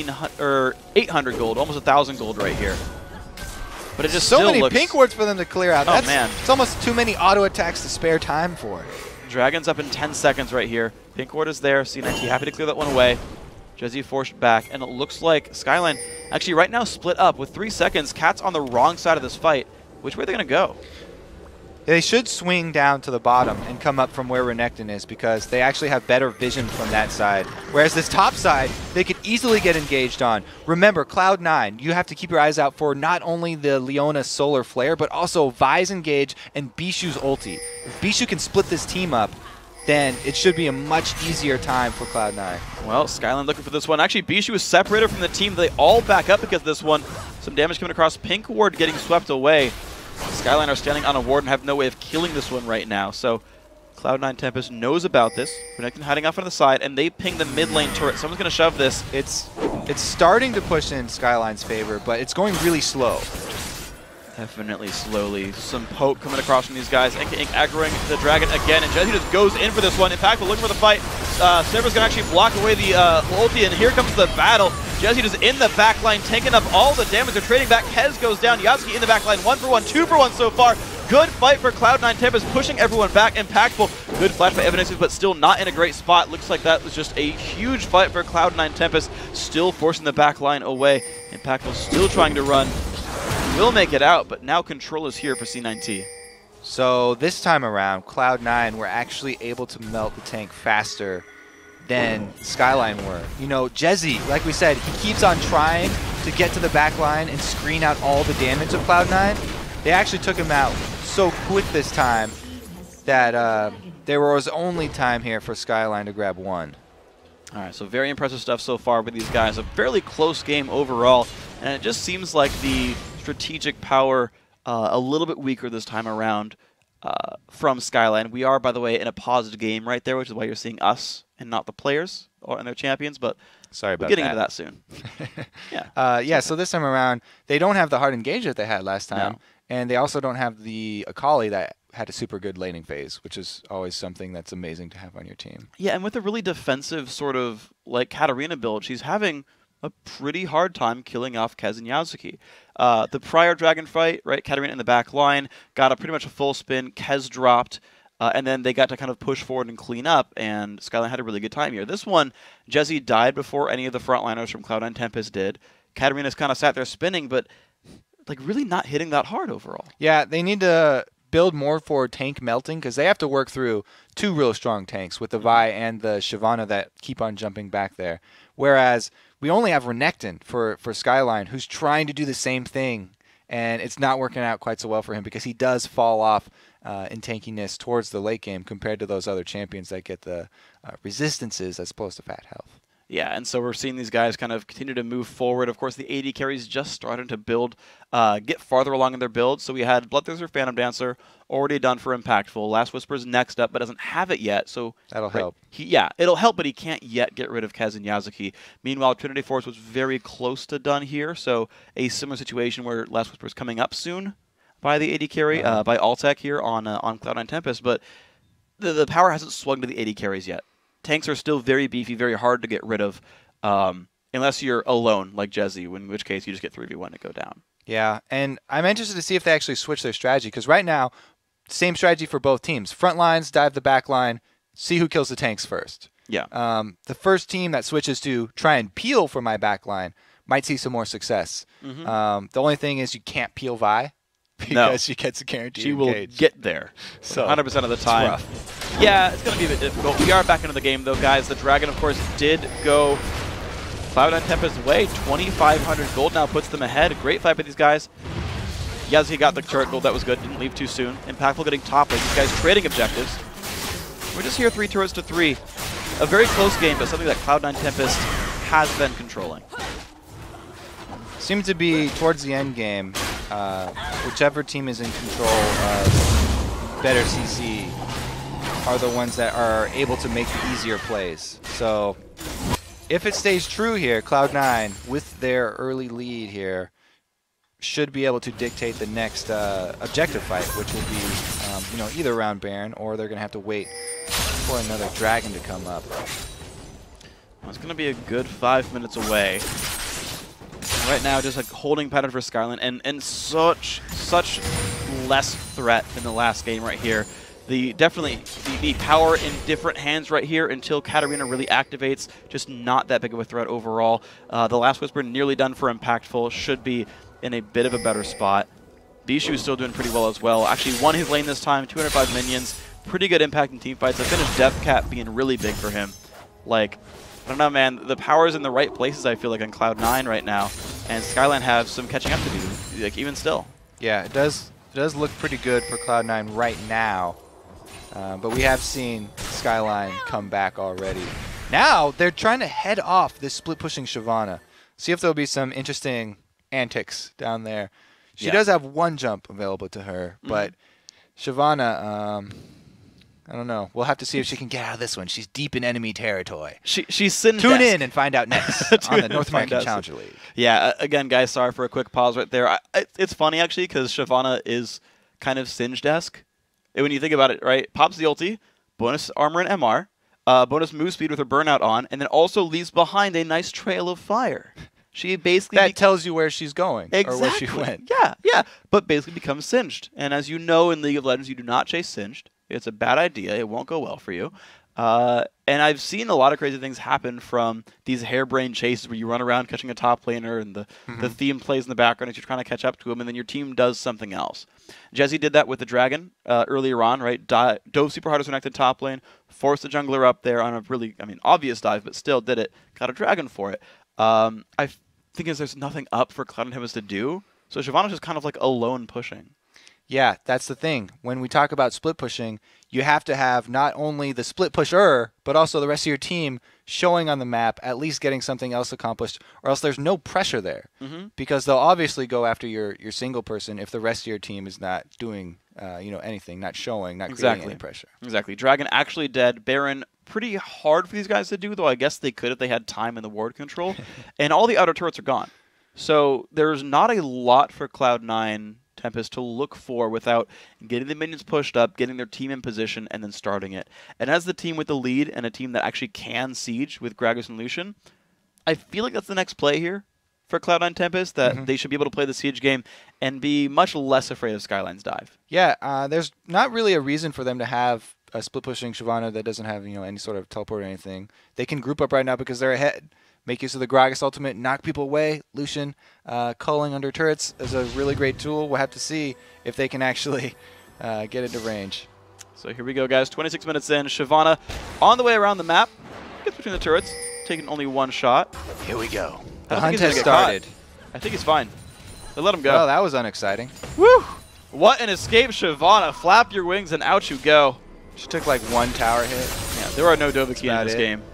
Speaker 2: 800 gold, almost 1,000 gold right here. But it just
Speaker 1: so
Speaker 2: still
Speaker 1: many
Speaker 2: looks...
Speaker 1: pink wards for them to clear out.
Speaker 2: Oh, man.
Speaker 1: It's almost too many auto attacks to spare time for.
Speaker 2: Dragon's up in 10 seconds right here. Pink ward is there. C9T happy to clear that one away. Jezzy forced back, and it looks like Skyline actually right now split up with 3 seconds. Cat's on the wrong side of this fight. Which way are they going to go?
Speaker 1: They should swing down to the bottom and come up from where Renekton is because they actually have better vision from that side. Whereas this top side, they could easily get engaged on. Remember, Cloud9, you have to keep your eyes out for not only the Leona Solar Flare, but also Vi's engage and Bishu's ulti. If Bishu can split this team up, then it should be a much easier time for Cloud9.
Speaker 2: Well, Skyline looking for this one. Actually, Bishu is separated from the team. They all back up because of this one. Some damage coming across. Pink ward getting swept away. Skyline are standing on a ward and have no way of killing this one right now. So Cloud9 Tempest knows about this. Renekton hiding off on the side, and they ping the mid lane turret. Someone's going to shove this.
Speaker 1: It's starting to push in Skyline's favor, but it's going really slow.
Speaker 2: Definitely slowly. Some poke coming across from these guys. NK Inc. aggroing the dragon again, and Jezzy just goes in for this one. Impactful looking for the fight. Sivir's going to actually block away the ulti, and here comes the battle. Jezzy just in the back line, taking up all the damage. They're trading back. Kez goes down. Yasuke in the back line. 1 for 1, 2 for 1 so far. Good fight for Cloud9 Tempest, pushing everyone back. Impactful. Good flash by Evanescence, but still not in a great spot. Looks like that was just a huge fight for Cloud9 Tempest, still forcing the back line away. Impactful still trying to run. Will make it out, but now control is here for C9T.
Speaker 1: So this time around, Cloud9 were actually able to melt the tank faster than Skyline were. You know, Jezzy, like we said, he keeps on trying to get to the back line and screen out all the damage of Cloud9. They actually took him out so quick this time that there was only time here for Skyline to grab one.
Speaker 2: All right, so very impressive stuff so far with these guys. A fairly close game overall, and it just seems like the strategic power a little bit weaker this time around from Skyline. We are, by the way, in a paused game right there, which is why you're seeing us and not the players and their champions, but
Speaker 1: sorry about
Speaker 2: we're getting into that soon.
Speaker 1: Yeah, so this time around, they don't have the hard engage that they had last time, and they also don't have the Akali that had a super good laning phase, which is always something that's amazing to have on your team.
Speaker 2: Yeah, and with a really defensive sort of like Katarina build, she's having a pretty hard time killing off Kez and Yasuki. The prior Dragon fight, right, Katarina in the back line, got a pretty much a full spin, Kez dropped, and then they got to kind of push forward and clean up, and Skyline had a really good time here. This one, Jezzy died before any of the frontliners from Cloud9 Tempest did. Katarina's kind of sat there spinning, but like really not hitting that hard overall.
Speaker 1: Yeah, they need to build more for tank melting because they have to work through two real strong tanks with the Vi and the Shyvana that keep on jumping back there. Whereas we only have Renekton for Skyline, who's trying to do the same thing, and it's not working out quite so well for him because he does fall off in tankiness towards the late game compared to those other champions that get the resistances as opposed to fat health.
Speaker 2: Yeah, and so we're seeing these guys kind of continue to move forward. Of course, the AD carries just starting to build, get farther along in their build. So we had Bloodthirster, Phantom Dancer already done for Impactful. Last Whisper's next up, but doesn't have it yet. So
Speaker 1: that'll help.
Speaker 2: Yeah, it'll help, but he can't yet get rid of Kez and Yasuki. Meanwhile, Trinity Force was very close to done here. So a similar situation where Last Whisper's coming up soon by the AD carry, by Altec here on Cloud9 Tempest. But the power hasn't swung to the AD carries yet. Tanks are still very beefy, very hard to get rid of, unless you're alone, like Jezzy, in which case you just get 3v1 to go down.
Speaker 1: Yeah, and I'm interested to see if they actually switch their strategy, because right now, same strategy for both teams. Front lines, dive the back line, see who kills the tanks first.
Speaker 2: Yeah.
Speaker 1: The first team that switches to try and peel for my back line might see some more success. The only thing is you can't peel Vi, because she gets a guaranteed engage.
Speaker 2: Will get there, so 100% of the time.
Speaker 1: It's rough.
Speaker 2: Yeah, it's going to be a bit difficult. We are back into the game, though, guys. The Dragon, of course, did go Cloud9 Tempest's way. 2,500 gold now puts them ahead. Great fight by these guys. Yasuki got the turret gold. That was good. Didn't leave too soon. Impactful getting top lane. These guys trading objectives. We're just here 3 turrets to 3. A very close game, but something that Cloud9 Tempest has been controlling.
Speaker 1: Seems to be towards the end game, whichever team is in control of better CC are the ones that are able to make the easier plays. So if it stays true here, Cloud9, with their early lead here, should be able to dictate the next objective fight, which will be either around Baron, or they're going to have to wait for another Dragon to come up.
Speaker 2: Well, it's going to be a good 5 minutes away. Right now, just a holding pattern for Skyline, and such less threat than the last game right here. Definitely the power in different hands right here until Katarina really activates. Just not that big of a threat overall. The Last Whisper nearly done for Impactful. Should be in a bit of a better spot. Bishu is still doing pretty well as well. Actually won his lane this time. 205 minions. Pretty good impact in team fights. I finished Deathcat being really big for him. Like, I don't know, man. The power's in the right places, I feel like, on Cloud9 right now. And Skyline have some catching up to do, like, even still.
Speaker 1: Yeah, it does look pretty good for Cloud9 right now. But we have seen Skyline come back already. Now they're trying to head off this split-pushing Shyvana. See if there'll be some interesting antics down there. She does have one jump available to her, but Shyvana, I don't know. We'll have to see if she can get out of this one. She's deep in enemy territory.
Speaker 2: She's Syndesk.
Speaker 1: Tune in and find out next on the North American Challenger League.
Speaker 2: Yeah, again, guys, sorry for a quick pause right there. It's funny, actually, because Shyvana is kind of Singed-esque. When you think about it, right? Pops the ulti, bonus armor and MR, bonus move speed with her burnout on, and then also leaves behind a nice trail of fire. She basically...
Speaker 1: That tells you where she's going,
Speaker 2: exactly.
Speaker 1: Or where she went.
Speaker 2: Yeah, but basically becomes Singed. And as you know in League of Legends, you do not chase Singed. It's a bad idea. It won't go well for you. And I've seen a lot of crazy things happen from these harebrained chases where you run around catching a top laner and the theme plays in the background as you're trying to catch up to him, and then your team does something else. Jezzy did that with the Dragon earlier on, right? Dove super hard as connected top lane, forced the jungler up there on a really, obvious dive, but still did it. Got a Dragon for it. I think there's nothing up for Cloud and Tempest to do, so Shyvana's just kind of like alone pushing.
Speaker 1: Yeah, that's the thing. When we talk about split pushing, you have to have not only the split pusher, but also the rest of your team showing on the map, at least getting something else accomplished, or else there's no pressure there. Because they'll obviously go after your single person if the rest of your team is not doing anything, not showing, not creating any pressure.
Speaker 2: Exactly. Dragon actually dead. Baron, pretty hard for these guys to do, though I guess they could if they had time in the ward control. And all the outer turrets are gone. So there's not a lot for Cloud9 Tempest to look for without getting the minions pushed up, getting their team in position, and then starting it. And as the team with the lead and a team that actually can siege with Gragas and Lucian, I feel like that's the next play here for Cloud9 Tempest, that they should be able to play the siege game and be much less afraid of Skyline's dive.
Speaker 1: Yeah, there's not really a reason for them to have a split pushing Shyvana that doesn't have any sort of teleport or anything. They can group up right now because they're ahead. Make use of the Gragas ultimate, knock people away. Lucian culling under turrets is a really great tool. We'll have to see if they can actually get into range.
Speaker 2: So here we go, guys. 26 minutes in. Shyvana on the way around the map. Gets between the turrets, taking only one shot.
Speaker 1: Here we go.
Speaker 2: The
Speaker 1: hunt has started.
Speaker 2: I think he's fine. They let him go.
Speaker 1: Well, that was unexciting.
Speaker 2: Woo! What an escape, Shyvana. Flap your wings and out you go.
Speaker 1: She took like one tower hit.
Speaker 2: Yeah, there are no Dovahkiin in this game.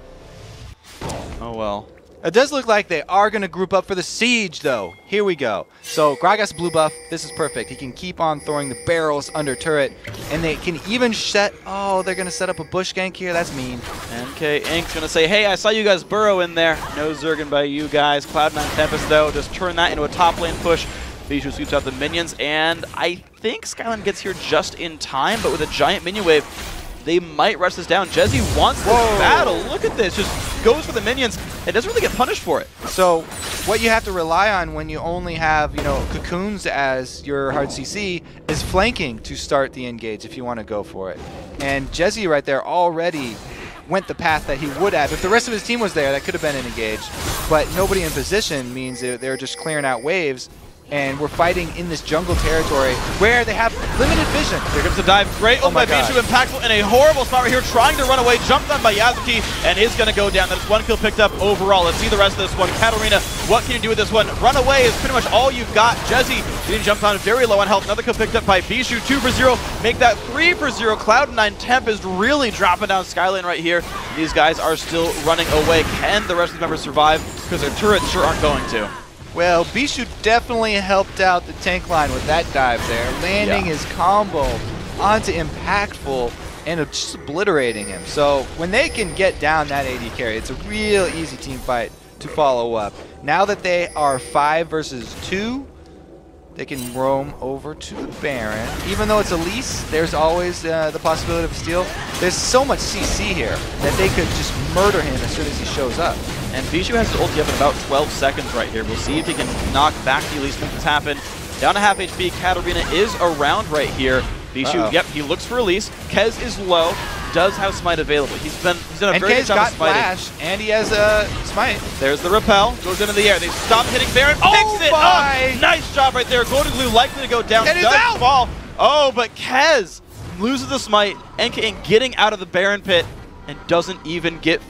Speaker 2: Oh, well.
Speaker 1: It does look like they are going to group up for the siege, though. Here we go. So Gragas blue buff. This is perfect. He can keep on throwing the barrels under turret, and they can even set. Oh, they're going to set up a bush gank here. That's mean.
Speaker 2: NK Ink's going to say, hey, I saw you guys burrow in there. No Zergan by you guys. Cloud9 Tempest, though, just turn that into a top lane push. Bijou sweeps out the minions, and I think Skyline gets here just in time, but with a giant minion wave, they might rush this down. Jezzy wants this battle. Look at this. Just goes for the minions. It doesn't really get punished for it.
Speaker 1: So what you have to rely on when you only have, cocoons as your hard CC is flanking to start the engage if you want to go for it. And Jezzy right there already went the path that he would have. If the rest of his team was there, that could have been an engage. But nobody in position means they're just clearing out waves. And we're fighting in this jungle territory where they have limited vision.
Speaker 2: Here comes the dive. Great ult by Bijou, impactful in a horrible spot right here, trying to run away. Jumped on by Yasuki, and is going to go down. That's one kill picked up overall. Let's see the rest of this one. Katarina, what can you do with this one? Run away is pretty much all you've got. Jezzy getting jumped on very low on health. Another kill picked up by Bijou. 2 for 0. Make that 3 for 0. Cloud9 Temp is really dropping down Skyline right here. These guys are still running away. Can the rest of the members survive? Because their turrets sure aren't going to.
Speaker 1: Well, Bijou definitely helped out the tank line with that dive there, landing his combo onto Impactful and just obliterating him. So when they can get down that AD carry, it's a real easy team fight to follow up. Now that they are 5 versus 2, they can roam over to the Baron. Even though it's Elise, there's always the possibility of a steal. There's so much CC here that they could just murder him as soon as he shows up.
Speaker 2: And Bijou has his ulti up in about 12 seconds right here. We'll see if he can knock back the Elise when this happen. Down to half HP, Katarina is around right here. Bijou, yep, he looks for Elise. Kez is low, does have Smite available. He's done a very good job of smiting.
Speaker 1: Flash, and he has a Smite.
Speaker 2: There's the repel, goes into the air. They stop hitting Baron, picks it up. Nice job right there. Golden Glue likely to go down,
Speaker 1: and
Speaker 2: does fall. Oh, but Kez loses the Smite. NK getting out of the Baron pit and doesn't even get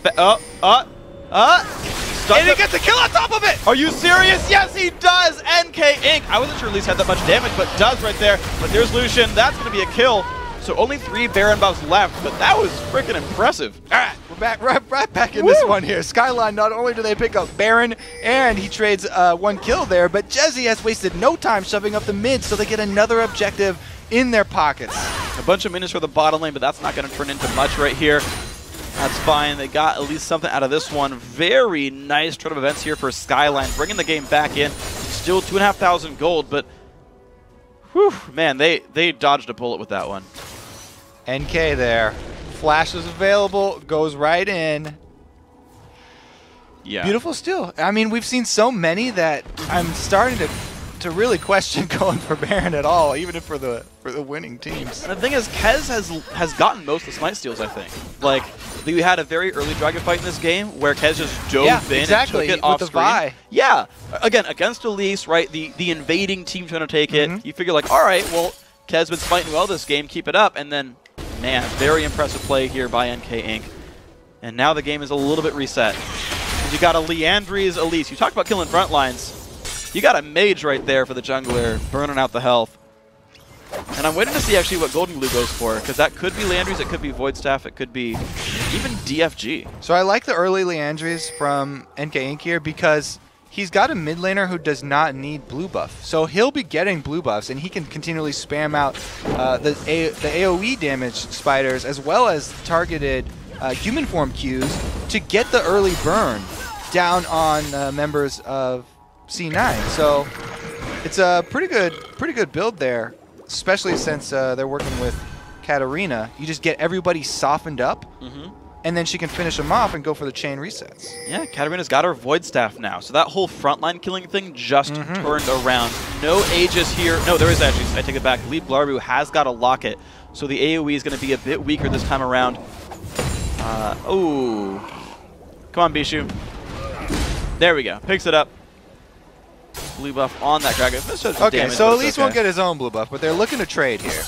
Speaker 1: and he gets a kill on top of it!
Speaker 2: Are you serious? Yes, he does! NK Ink. I wasn't sure Elise had that much damage, but does right there. But there's Lucian. That's going to be a kill. So only 3 Baron buffs left, but that was freaking impressive.
Speaker 1: All right, we're back right back in this one here. Skyline, not only do they pick up Baron, and he trades 1 kill there, but Jezzy has wasted no time shoving up the mid, so they get another objective in their pockets.
Speaker 2: A bunch of minions for the bottom lane, but that's not going to turn into much right here. That's fine. They got at least something out of this one. Very nice turn of events here for Skyline, bringing the game back in. Still 2,500 gold, but whew, man, they dodged a bullet with that one.
Speaker 1: NK there. Flash is available, goes right in.
Speaker 2: Yeah.
Speaker 1: Beautiful steal. I mean, we've seen so many that I'm starting to to really question going for Baron at all, even if for the winning teams.
Speaker 2: And the thing is, Kez has gotten most of the smite steals, I think. Like, we had a very early dragon fight in this game where Kez just dove in and took it off screen.
Speaker 1: Vi.
Speaker 2: Yeah, again, against Elise, right, the invading team trying to take it, you figure like, all right, well, Kez been smiting well this game, keep it up, and then, man, very impressive play here by NK Inc. And now the game is a little bit reset. You got a Liandry's Elise. You talked about killing front lines. You got a mage right there for the jungler, burning out the health. And I'm waiting to see actually what Golden Glue goes for, because that could be Liandry's, it could be Void Staff, it could be even DFG.
Speaker 1: So I like the early Liandry's from NK Inc. here because he's got a mid laner who does not need blue buff. So he'll be getting blue buffs, and he can continually spam out the AoE damage spiders as well as targeted human form Qs to get the early burn down on members of C9. So it's a pretty good build there, especially since they're working with Katarina. You just get everybody softened up, and then she can finish them off and go for the chain resets. Yeah,
Speaker 2: Katarina's got her Void Staff now, so that whole frontline killing thing just turned around. No Aegis here. No, there is actually, I take it back. Leap Larbu has got a Locket, so the AoE is going to be a bit weaker this time around. Oh, come on, Bishu. There we go. Picks it up. Blue buff on that dragon.
Speaker 1: Okay, so Elise won't get his own blue buff, but they're looking to trade here.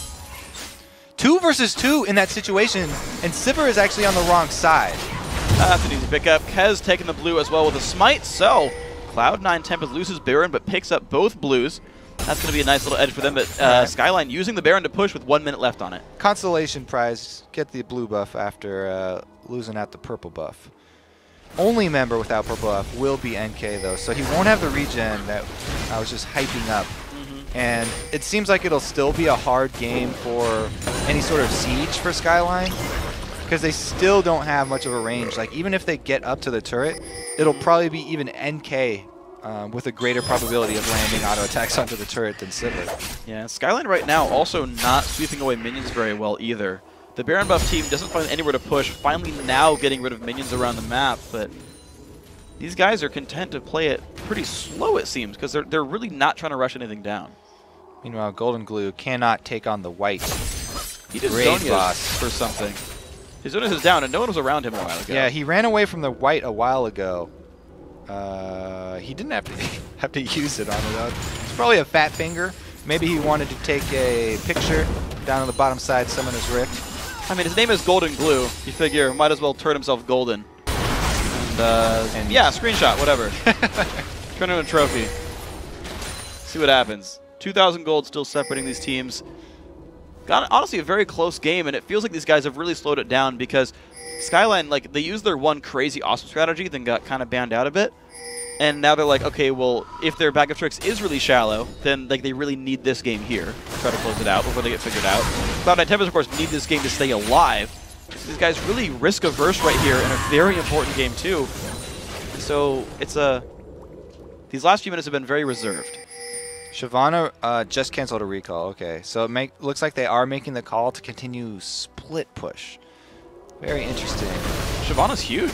Speaker 1: 2 versus 2 in that situation, and Sivir is actually on the wrong side.
Speaker 2: That's an easy pickup. Kez taking the blue as well with a smite, so Cloud9 Tempest loses Baron, but picks up both blues. That's going to be a nice little edge for them, but Skyline using the Baron to push with 1 minute left on it.
Speaker 1: Consolation prize, get the blue buff after losing out the purple buff. Only member without purple buff will be NK though, so he won't have the regen that I was just hyping up. And it seems like it'll still be a hard game for any sort of siege for Skyline, because they still don't have much of a range. Like, even if they get up to the turret, it'll probably be even NK with a greater probability of landing auto attacks onto the turret than Sivir.
Speaker 2: Yeah, Skyline right now also not sweeping away minions very well either. The Baron buff team doesn't find anywhere to push, finally now getting rid of minions around the map, but these guys are content to play it pretty slow, it seems, because they're really not trying to rush anything down.
Speaker 1: Meanwhile, Golden Glue cannot take on the white.
Speaker 2: He did Zonia's for something. His Zonia's is down, and no one was around him a while ago.
Speaker 1: Yeah, he ran away from the white a while ago. He didn't have to use it on it, though. It's probably a fat finger. Maybe he wanted to take a picture down on the bottom side, Summoner's Rift.
Speaker 2: I mean, his name is Golden Glue. You figure, might as well turn himself golden. And yeah, screenshot, whatever. Turn in a trophy. See what happens. 2,000 gold still separating these teams. Got honestly a very close game, and it feels like these guys have really slowed it down because Skyline, like, they used their one crazy awesome strategy, then got kind of banned out a bit. And now they're like, okay, well, if their bag of tricks is really shallow, then like they really need this game here to try to close it out before they get figured out. Cloud9 Tempest, of course, need this game to stay alive. These guys really risk-averse right here in a very important game, too. So it's these last few minutes have been very reserved.
Speaker 1: Shyvana just canceled a recall. Okay, so it looks like they are making the call to continue split push. Very interesting.
Speaker 2: Shyvana's huge.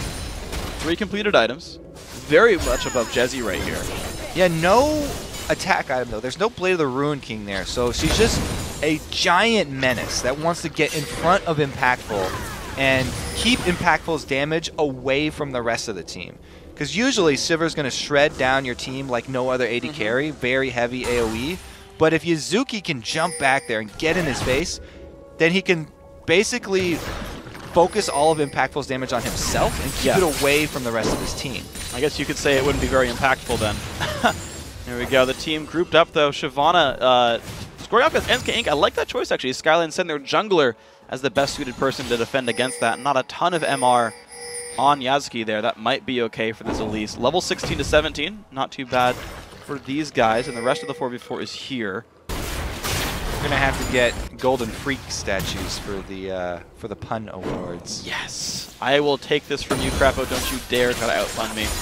Speaker 2: 3 completed items. Very much above Jezzy right here.
Speaker 1: Yeah, no attack item though. There's no Blade of the Ruined King there, so she's just a giant menace that wants to get in front of Impactful and keep Impactful's damage away from the rest of the team. Because usually Sivir's going to shred down your team like no other AD carry, very heavy AoE. But if Yuzuki can jump back there and get in his face, then he can basically focus all of Impactful's damage on himself and keep it away from the rest of his team.
Speaker 2: I guess you could say it wouldn't be very impactful then. There we go. The team grouped up though. Shyvana scoring off against NK Inc. I like that choice actually. Skyline sent their jungler as the best suited person to defend against that. Not a ton of MR on Yasuki there. That might be okay for this Elise. Level 16 to 17. Not too bad for these guys. And the rest of the 4v4 is here.
Speaker 1: We're gonna have to get Golden Freak statues for the pun awards.
Speaker 2: Yes, I will take this from you, Crapo. Don't you dare try to outfun me.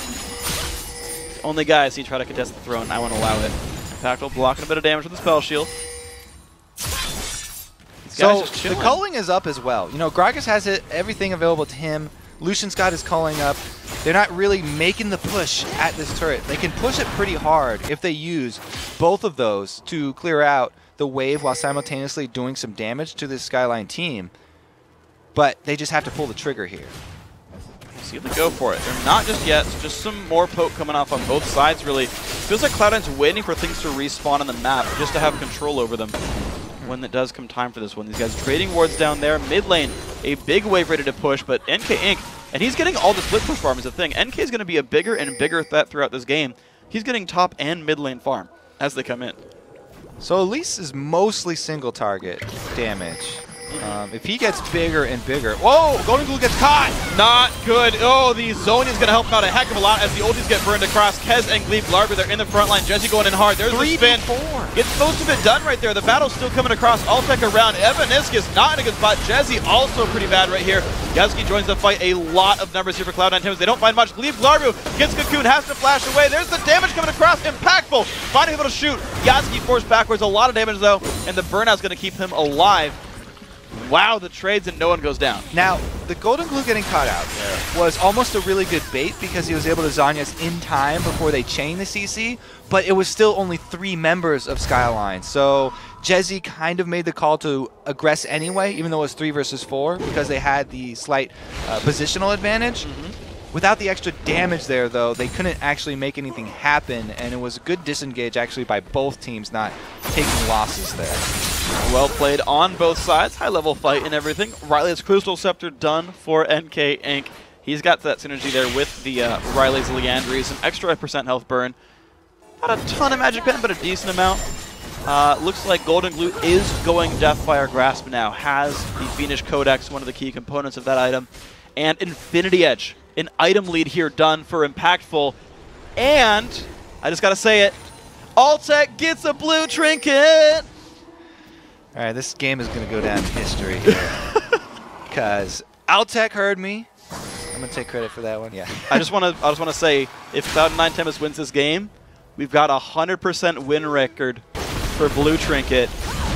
Speaker 2: Only guy I see try to contest the throne. I won't allow it. Impactful blocking a bit of damage with the spell shield.
Speaker 1: So the culling is up as well. You know, Gragas has everything available to him. Lucian Scott is calling up. they're not really making the push at this turret. They can push it pretty hard if they use both of those to clear out the wave while simultaneously doing some damage to this Skyline team. But they just have to pull the trigger here.
Speaker 2: See if they go for it. They're not just yet. So just some more poke coming off on both sides, really. Feels like Cloud9's waiting for things to respawn on the map just to have control over them when it does come time for this one. These guys trading wards down there. Mid lane, a big wave ready to push, but NK Inc., and he's getting all the split push farm is the thing. NK is going to be a bigger and bigger threat throughout this game. He's getting top and mid lane farm as they come in.
Speaker 1: So Elise is mostly single target damage. If he gets bigger and bigger... Whoa! Golden Glue gets caught!
Speaker 2: Not good. Oh, the zoning is going to help out a heck of a lot as the ultis get burned across. Kez and Glebe Larby, they're in the front line. Jesse going in hard. There's the spin. Gets most of it done right there. The battle's still coming across. Altec around. Evaniscus not in a good spot. Jesse also pretty bad right here. Yasuki joins the fight. A lot of numbers here for Cloud9 Timbers. They don't find much. Glebe Larby gets Cocoon, has to flash away. There's the damage coming across. Impactful. Finally able to shoot. Yasuki forced backwards. A lot of damage though, and the burnout's going to keep him alive. Wow, the trades and no one goes down.
Speaker 1: Now, the Golden Glue getting caught out there was almost a really good bait because he was able to Zhonya's in time before they chained the CC, but it was still only 3 members of Skyline. So Jesse kind of made the call to aggress anyway, even though it was 3 versus 4, because they had the slight positional advantage. Without the extra damage there, though, they couldn't actually make anything happen, and it was a good disengage actually by both teams not taking losses there.
Speaker 2: Well played on both sides. High-level fight and everything. Riley's Crystal Scepter done for NK Inc. He's got that synergy there with the Riley's Liandry's, an extra % health burn. Not a ton of magic pen, but a decent amount. Looks like Golden Glue is going Deathfire Grasp now. Has the Fiendish Codex, one of the key components of that item. And Infinity Edge, an item lead here done for Impactful. And, I just gotta say it, Altec gets a blue trinket!
Speaker 1: Alright, this game is going to go down in history here. Because Altec heard me. I'm going to take credit for that one, yeah.
Speaker 2: I just want to say, if Cloud9 Tempest wins this game, we've got a 100% win record for blue trinket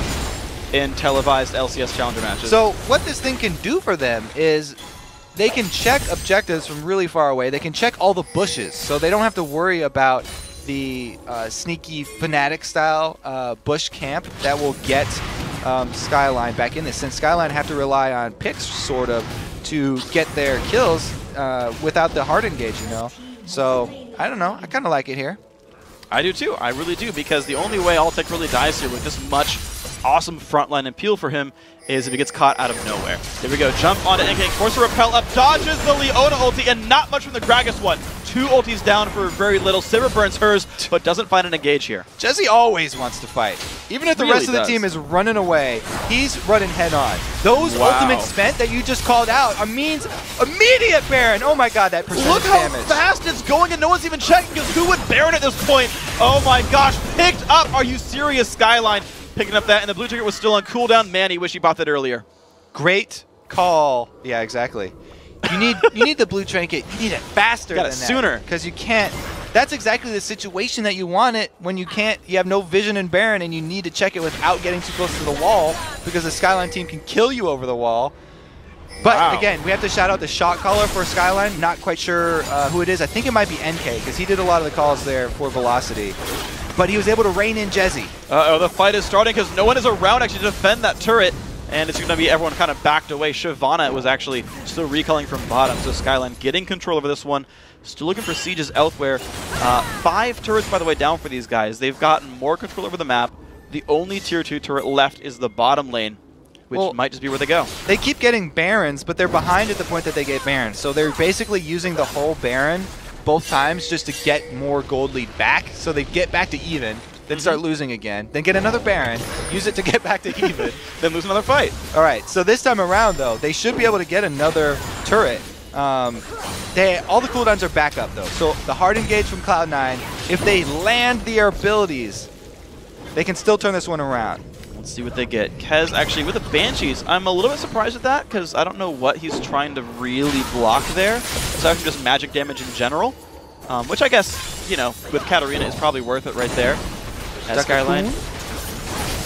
Speaker 2: in televised LCS Challenger matches.
Speaker 1: So what this thing can do for them is they can check objectives from really far away. They can check all the bushes, so they don't have to worry about the sneaky Fnatic-style bush camp that will get Skyline back in this. Since Skyline have to rely on picks, sort of, to get their kills without the hard engage, you know. So, I don't know. I kind of like it here.
Speaker 2: I do too. I really do, because the only way Altec really dies here with this much awesome frontline appeal for him is if he gets caught out of nowhere. There we go. Jump onto NK, force a repel up, dodges the Leona ulti, and not much from the Gragas one. 2 ultis down for very little. Sivir burns hers, but doesn't find an engage here.
Speaker 1: Jesse always wants to fight. Even if the rest of the team is running away, he's running head on. Those ultimates spent that you just called out means immediate Baron. Oh my god, that percentage
Speaker 2: Look how
Speaker 1: damage.
Speaker 2: fast it's going and no one's even checking, because who would Baron at this point? Oh my gosh, picked up. Are you serious, Skyline? Picking up that, and the blue ticket was still on cooldown. Man, he wish he bought that earlier.
Speaker 1: Great call. Yeah, exactly. You need the blue trinket. You need it faster than that.
Speaker 2: Sooner.
Speaker 1: Because you can't. That's exactly the situation that you want it when you can't. You have no vision in Baron, and you need to check it without getting too close to the wall, because the Skyline team can kill you over the wall. But again, we have to shout out the shot caller for Skyline. Not quite sure who it is. I think it might be NK, because he did a lot of the calls there for Velocity. But he was able to rein in Jesse.
Speaker 2: Uh-oh, the fight is starting because no one is around actually to defend that turret. And it's going to be everyone kind of backed away. Shyvana was actually still recalling from bottom. So Skyline getting control over this one. Still looking for sieges elsewhere. 5 turrets, by the way, down for these guys. They've gotten more control over the map. The only tier 2 turret left is the bottom lane, which might just be where they go.
Speaker 1: They keep getting Barons, but they're behind at the point that they get Barons. So they're basically using the whole Baron both times just to get more gold lead back. So they get back to even, then start losing again, then get another Baron, use it to get back to even,
Speaker 2: then lose another fight.
Speaker 1: All right, so this time around, though, they should be able to get another turret. All the cooldowns are back up, though. So the hard engage from Cloud9, if they land their abilities, they can still turn this one around.
Speaker 2: Let's see what they get. Kez actually with the Banshees. I'm a little bit surprised at that, because I don't know what he's trying to really block there. It's actually just magic damage in general, which I guess, you know, with Katarina is probably worth it right there. As Skyline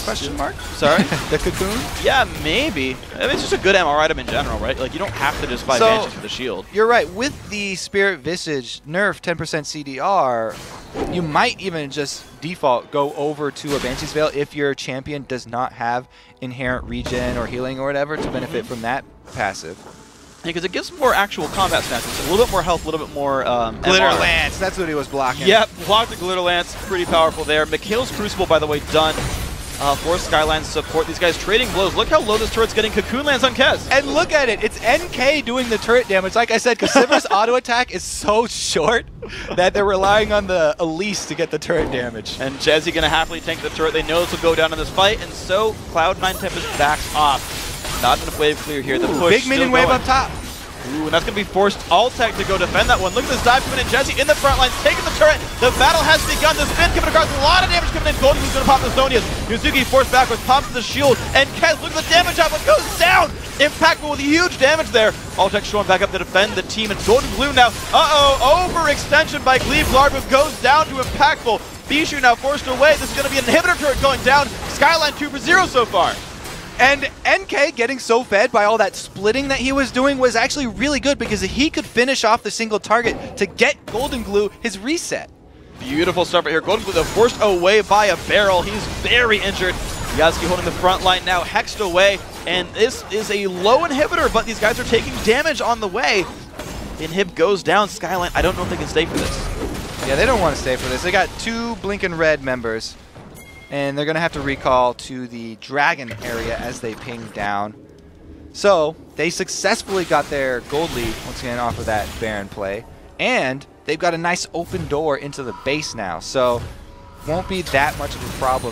Speaker 1: Question mark?
Speaker 2: Sorry?
Speaker 1: The Cocoon?
Speaker 2: Yeah, maybe. I mean, it's just a good MR item in general, right? Like, you don't have to just buy Banshees for the shield.
Speaker 1: You're right. With the Spirit Visage nerf 10% CDR, you might even just default go over to a Banshee's Veil if your champion does not have inherent regen or healing or whatever to benefit from that passive.
Speaker 2: Because it gives more actual combat stats. A little bit more health, a little bit more
Speaker 1: Glitter
Speaker 2: MR.
Speaker 1: Lance, that's what he was blocking.
Speaker 2: Yep, blocked the Glitter Lance. Pretty powerful there. Mikhail's Crucible, by the way, done for Skyline's support. These guys trading blows. Look how low this turret's getting. Cocoon lands on Kez.
Speaker 1: And look at it. It's NK doing the turret damage. Like I said, because Sivir's auto attack is so short that they're relying on the Elise to get the turret damage.
Speaker 2: And Jazzy going to happily tank the turret. They know this will go down in this fight, and so Cloud9 Tempest backs off. Not enough wave clear here. The push
Speaker 1: Big minion wave up top.
Speaker 2: Ooh, and that's going to be forced Altec to go defend that one. Look at this dive coming in. Jazzy in the front lines, taking the turret. The battle has begun. The spin coming across. A lot of damage coming in. Golden Glue's going to pop the Zonias. Yuzuki forced backwards, pops the shield. And Kez, look at the damage output, goes down. Impactful with huge damage there. Altec showing back up to defend the team. And Golden Glue now, overextension by Glebe. Larbu goes down to Impactful. Bijou now forced away. This is going to be an inhibitor turret going down. Skyline 2 for 0 so far.
Speaker 1: And NK getting so fed by all that splitting that he was doing was actually really good because he could finish off the single target to get Golden Glue his reset.
Speaker 2: Beautiful stuff right here. Golden Glue, though, forced away by a barrel. He's very injured. Yasuki holding the front line now, hexed away. And this is a low inhibitor, but these guys are taking damage on the way. Inhib goes down. Skyline, I don't know if they can stay for this.
Speaker 1: Yeah, they don't want to stay for this. They got 2 Blinking Red members. And they're going to have to recall to the Dragon area as they ping down. So they successfully got their gold lead once again off of that Baron play. And they've got a nice open door into the base now. So won't be that much of a problem,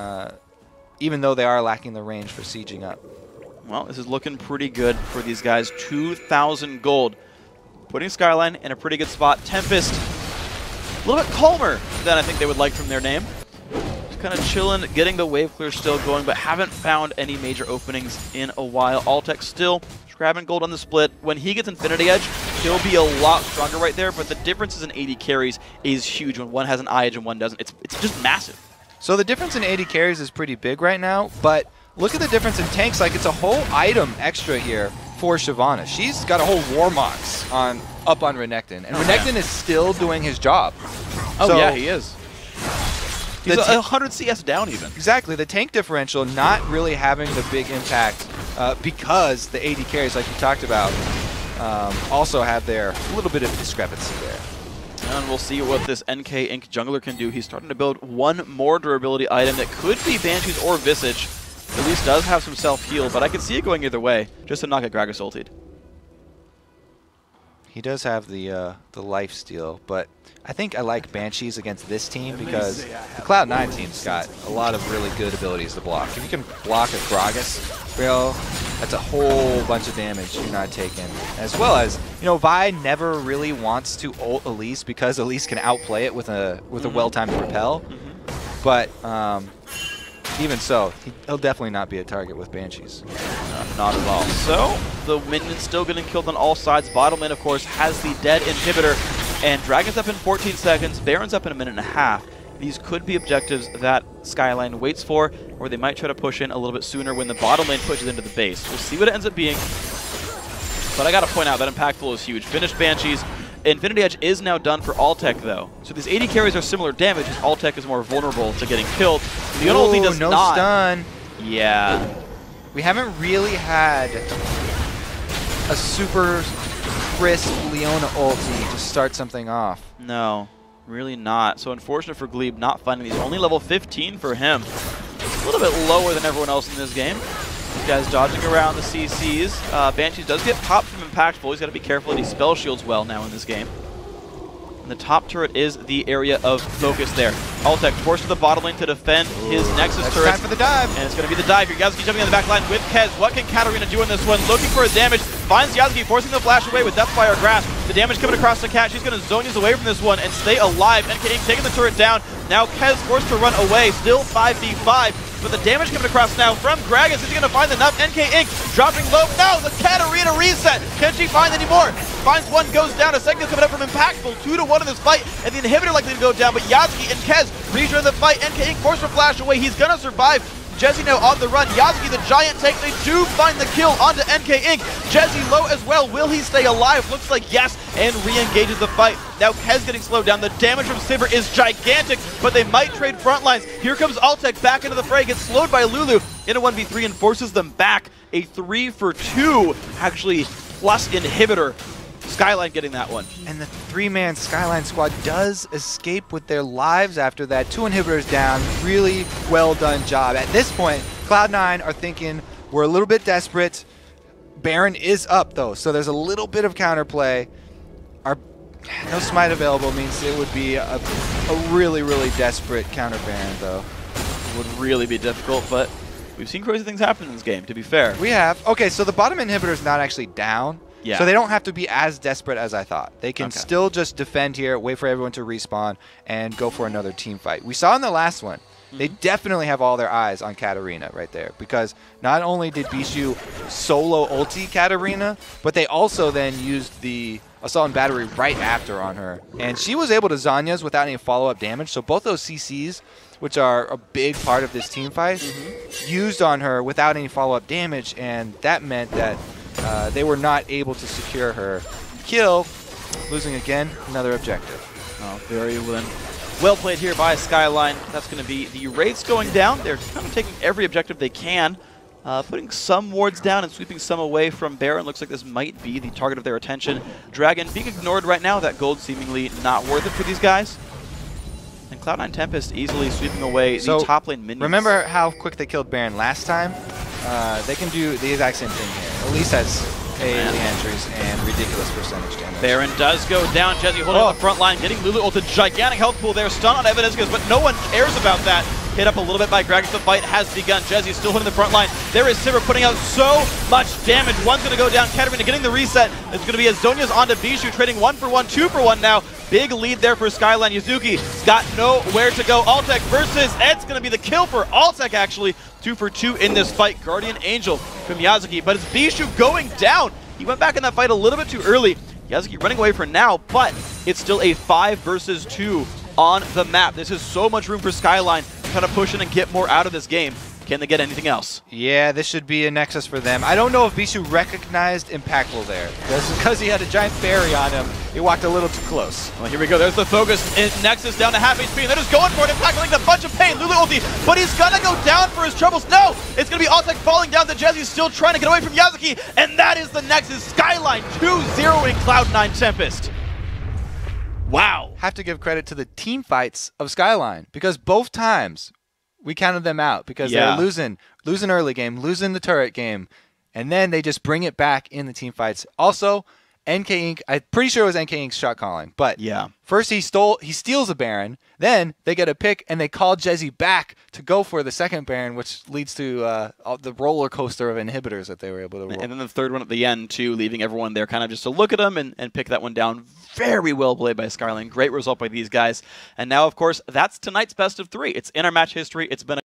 Speaker 1: even though they are lacking the range for sieging up.
Speaker 2: Well, this is looking pretty good for these guys. 2,000 gold. Putting Skyline in a pretty good spot. Tempest, a little bit calmer than I think they would like from their name. Kind of chilling, getting the wave clear still going, but haven't found any major openings in a while. Altec still grabbing gold on the split. When he gets Infinity Edge, he'll be a lot stronger right there, but the differences in AD carries is huge when one has an eye edge and one doesn't. It's just massive.
Speaker 1: So the difference in AD carries is pretty big right now, but look at the difference in tanks. Like, it's a whole item extra here for Shyvana. She's got a whole Warmox up on Renekton, and Renekton is still doing his job.
Speaker 2: Oh,
Speaker 1: so,
Speaker 2: yeah, he is. He's 100 CS down even.
Speaker 1: Exactly. The tank differential not really having the big impact because the AD carries, like you talked about, also have their little bit of discrepancy there.
Speaker 2: And we'll see what this NK Inc. jungler can do. He's starting to build one more durability item that could be Banshees or Visage. At least does have some self-heal, but I can see it going either way, just to not get Gragas ultied.
Speaker 1: He does have the life steal, but I think I like Banshees against this team because the Cloud9 team's got a lot of really good abilities to block. If you can block a Gragas, bro, that's a whole bunch of damage you're not taking. As well as, you know, Vi never really wants to ult Elise because Elise can outplay it with a well-timed repel. But even so, he'll definitely not be a target with Banshees.
Speaker 2: Not at all. So, the minion's still getting killed on all sides. Bottom lane, of course, has the dead inhibitor. And Dragon's up in 14 seconds. Baron's up in a minute and a half. These could be objectives that Skyline waits for, or they might try to push in a little bit sooner when the bottom lane pushes into the base. We'll see what it ends up being. But I got to point out that Impactful is huge. Finished Banshees. Infinity Edge is now done for Altec, though. So these AD carries are similar damage, as Altec is more vulnerable to getting killed. The ulti does
Speaker 1: no
Speaker 2: not.
Speaker 1: Stun.
Speaker 2: Yeah.
Speaker 1: We haven't really had a super crisp Leona ulti to start something off.
Speaker 2: No, really not. So unfortunate for Glebe not finding these. Only level 15 for him. A little bit lower than everyone else in this game. These guys dodging around the CCs. Banshees does get popped from Impactful. He's got to be careful that he spell shields well now in this game. And the top turret is the area of focus there. Altec forced to the bottom lane to defend his Nexus turret.
Speaker 1: Time for the dive.
Speaker 2: And it's going to be the dive here. Yasuki jumping on the back line with Kez. What can Katarina do in this one? Looking for a damage. Finds Yasuki, forcing the flash away with Deathfire Grasp. The damage coming across the cat. She's going to Zonias away from this one and stay alive. NK Inc. taking the turret down. Now Kez forced to run away. Still 5v5. But the damage coming across now from Gragas. Is he going to find enough? NK Inc. dropping low. No, the Katarina reset. Can she find any more? Finds one, goes down. A second coming up from Impactful. 2-1 in this fight. And the inhibitor likely to go down. But Yasuki and Kez rejoin the fight. NK Inc. forced to flash away. He's going to survive. Jezzy now on the run. Yasuki, the giant tank, they do find the kill onto NK Inc. Jezzy low as well. Will he stay alive? Looks like yes, and re-engages the fight. Now Kez getting slowed down. The damage from Sivir is gigantic, but they might trade front lines. Here comes Altec back into the fray, gets slowed by Lulu in a 1v3 and forces them back. A 3-for-2, actually, plus inhibitor. Skyline getting that one.
Speaker 1: And the 3-man Skyline squad does escape with their lives after that. 2 inhibitors down. Really well done job. At this point, Cloud9 are thinking we're a little bit desperate. Baron is up though, so there's a little bit of counterplay. No smite available means it would be a really, really desperate counter Baron though.
Speaker 2: It would really be difficult, but we've seen crazy things happen in this game, to be fair.
Speaker 1: We have. Okay, so the bottom inhibitor is not actually down.
Speaker 2: Yeah.
Speaker 1: So they don't have to be as desperate as I thought. They can still just defend here, wait for everyone to respawn, and go for another team fight. We saw in the last one, they definitely have all their eyes on Katarina right there, because not only did Bishu solo ulti Katarina, but they also then used the Assault and Battery right after on her. And she was able to Zanya's without any follow-up damage, so both those CCs, which are a big part of this team fight, used on her without any follow-up damage, and that meant that they were not able to secure her kill, losing again another objective.
Speaker 2: Oh, very well played here by Skyline. That's going to be the Wraiths going down. They're kind of taking every objective they can, putting some wards down and sweeping some away from Baron. Looks like this might be the target of their attention. Dragon being ignored right now. That gold seemingly not worth it for these guys. And Cloud9 Tempest easily sweeping away the top lane minions.
Speaker 1: Remember how quick they killed Baron last time? They can do the exact same thing here. At least has AoE entries and ridiculous percentage damage.
Speaker 2: Baron does go down. Jezzy holding on the front line, getting Lulu ulted. Gigantic health pool there. Stun on Evanescus, but no one cares about that. Hit up a little bit by Gragas. The fight has begun. Jezzy still hitting the front line. There is Sivir putting out so much damage. One's going to go down. Katarina getting the reset. It's going to be Azonia's onto Bishu, trading 1-for-1, 2-for-1 now. Big lead there for Skyline. Yuzuki's got nowhere to go. Altec versus Ed's going to be the kill for Altec, actually. 2-for-2 in this fight. Guardian Angel from Yasuki, but it's Bishu going down. He went back in that fight a little bit too early. Yasuki running away for now, but it's still a 5 versus 2 on the map. This is so much room for Skyline to kind of push in and get more out of this game. Can they get anything else? Yeah,
Speaker 1: this should be a Nexus for them. I don't know if Bishu recognized Impactful there. That's because he had a giant fairy on him. He walked a little too close.
Speaker 2: Well, here we go. There's the focus. Nexus down to half HP. They're just going for it. Impactful taking a bunch of pain. Lulu ulti, but he's going to go down for his troubles. No! It's going to be Altec falling down. The Jezzy's still trying to get away from Yasuki, and that is the Nexus. Skyline 2-0 in Cloud9 Tempest. Wow.
Speaker 1: Have to give credit to the team fights of Skyline, because both times we counted them out because they're losing early game, losing the turret game, and then they just bring it back in the team fights. Also, NK Inc., I'm pretty sure it was NK Inc.'s shot calling, but first he steals a Baron, then they get a pick and they call Jezzy back to go for the second Baron, which leads to the roller coaster of inhibitors that they were able to roll.
Speaker 2: And then the third one at the end too, leaving everyone there kind of just to look at them and pick that one down. Very well played by Skyline. Great result by these guys. And now, of course, that's tonight's best of 3. It's in our match history. It's been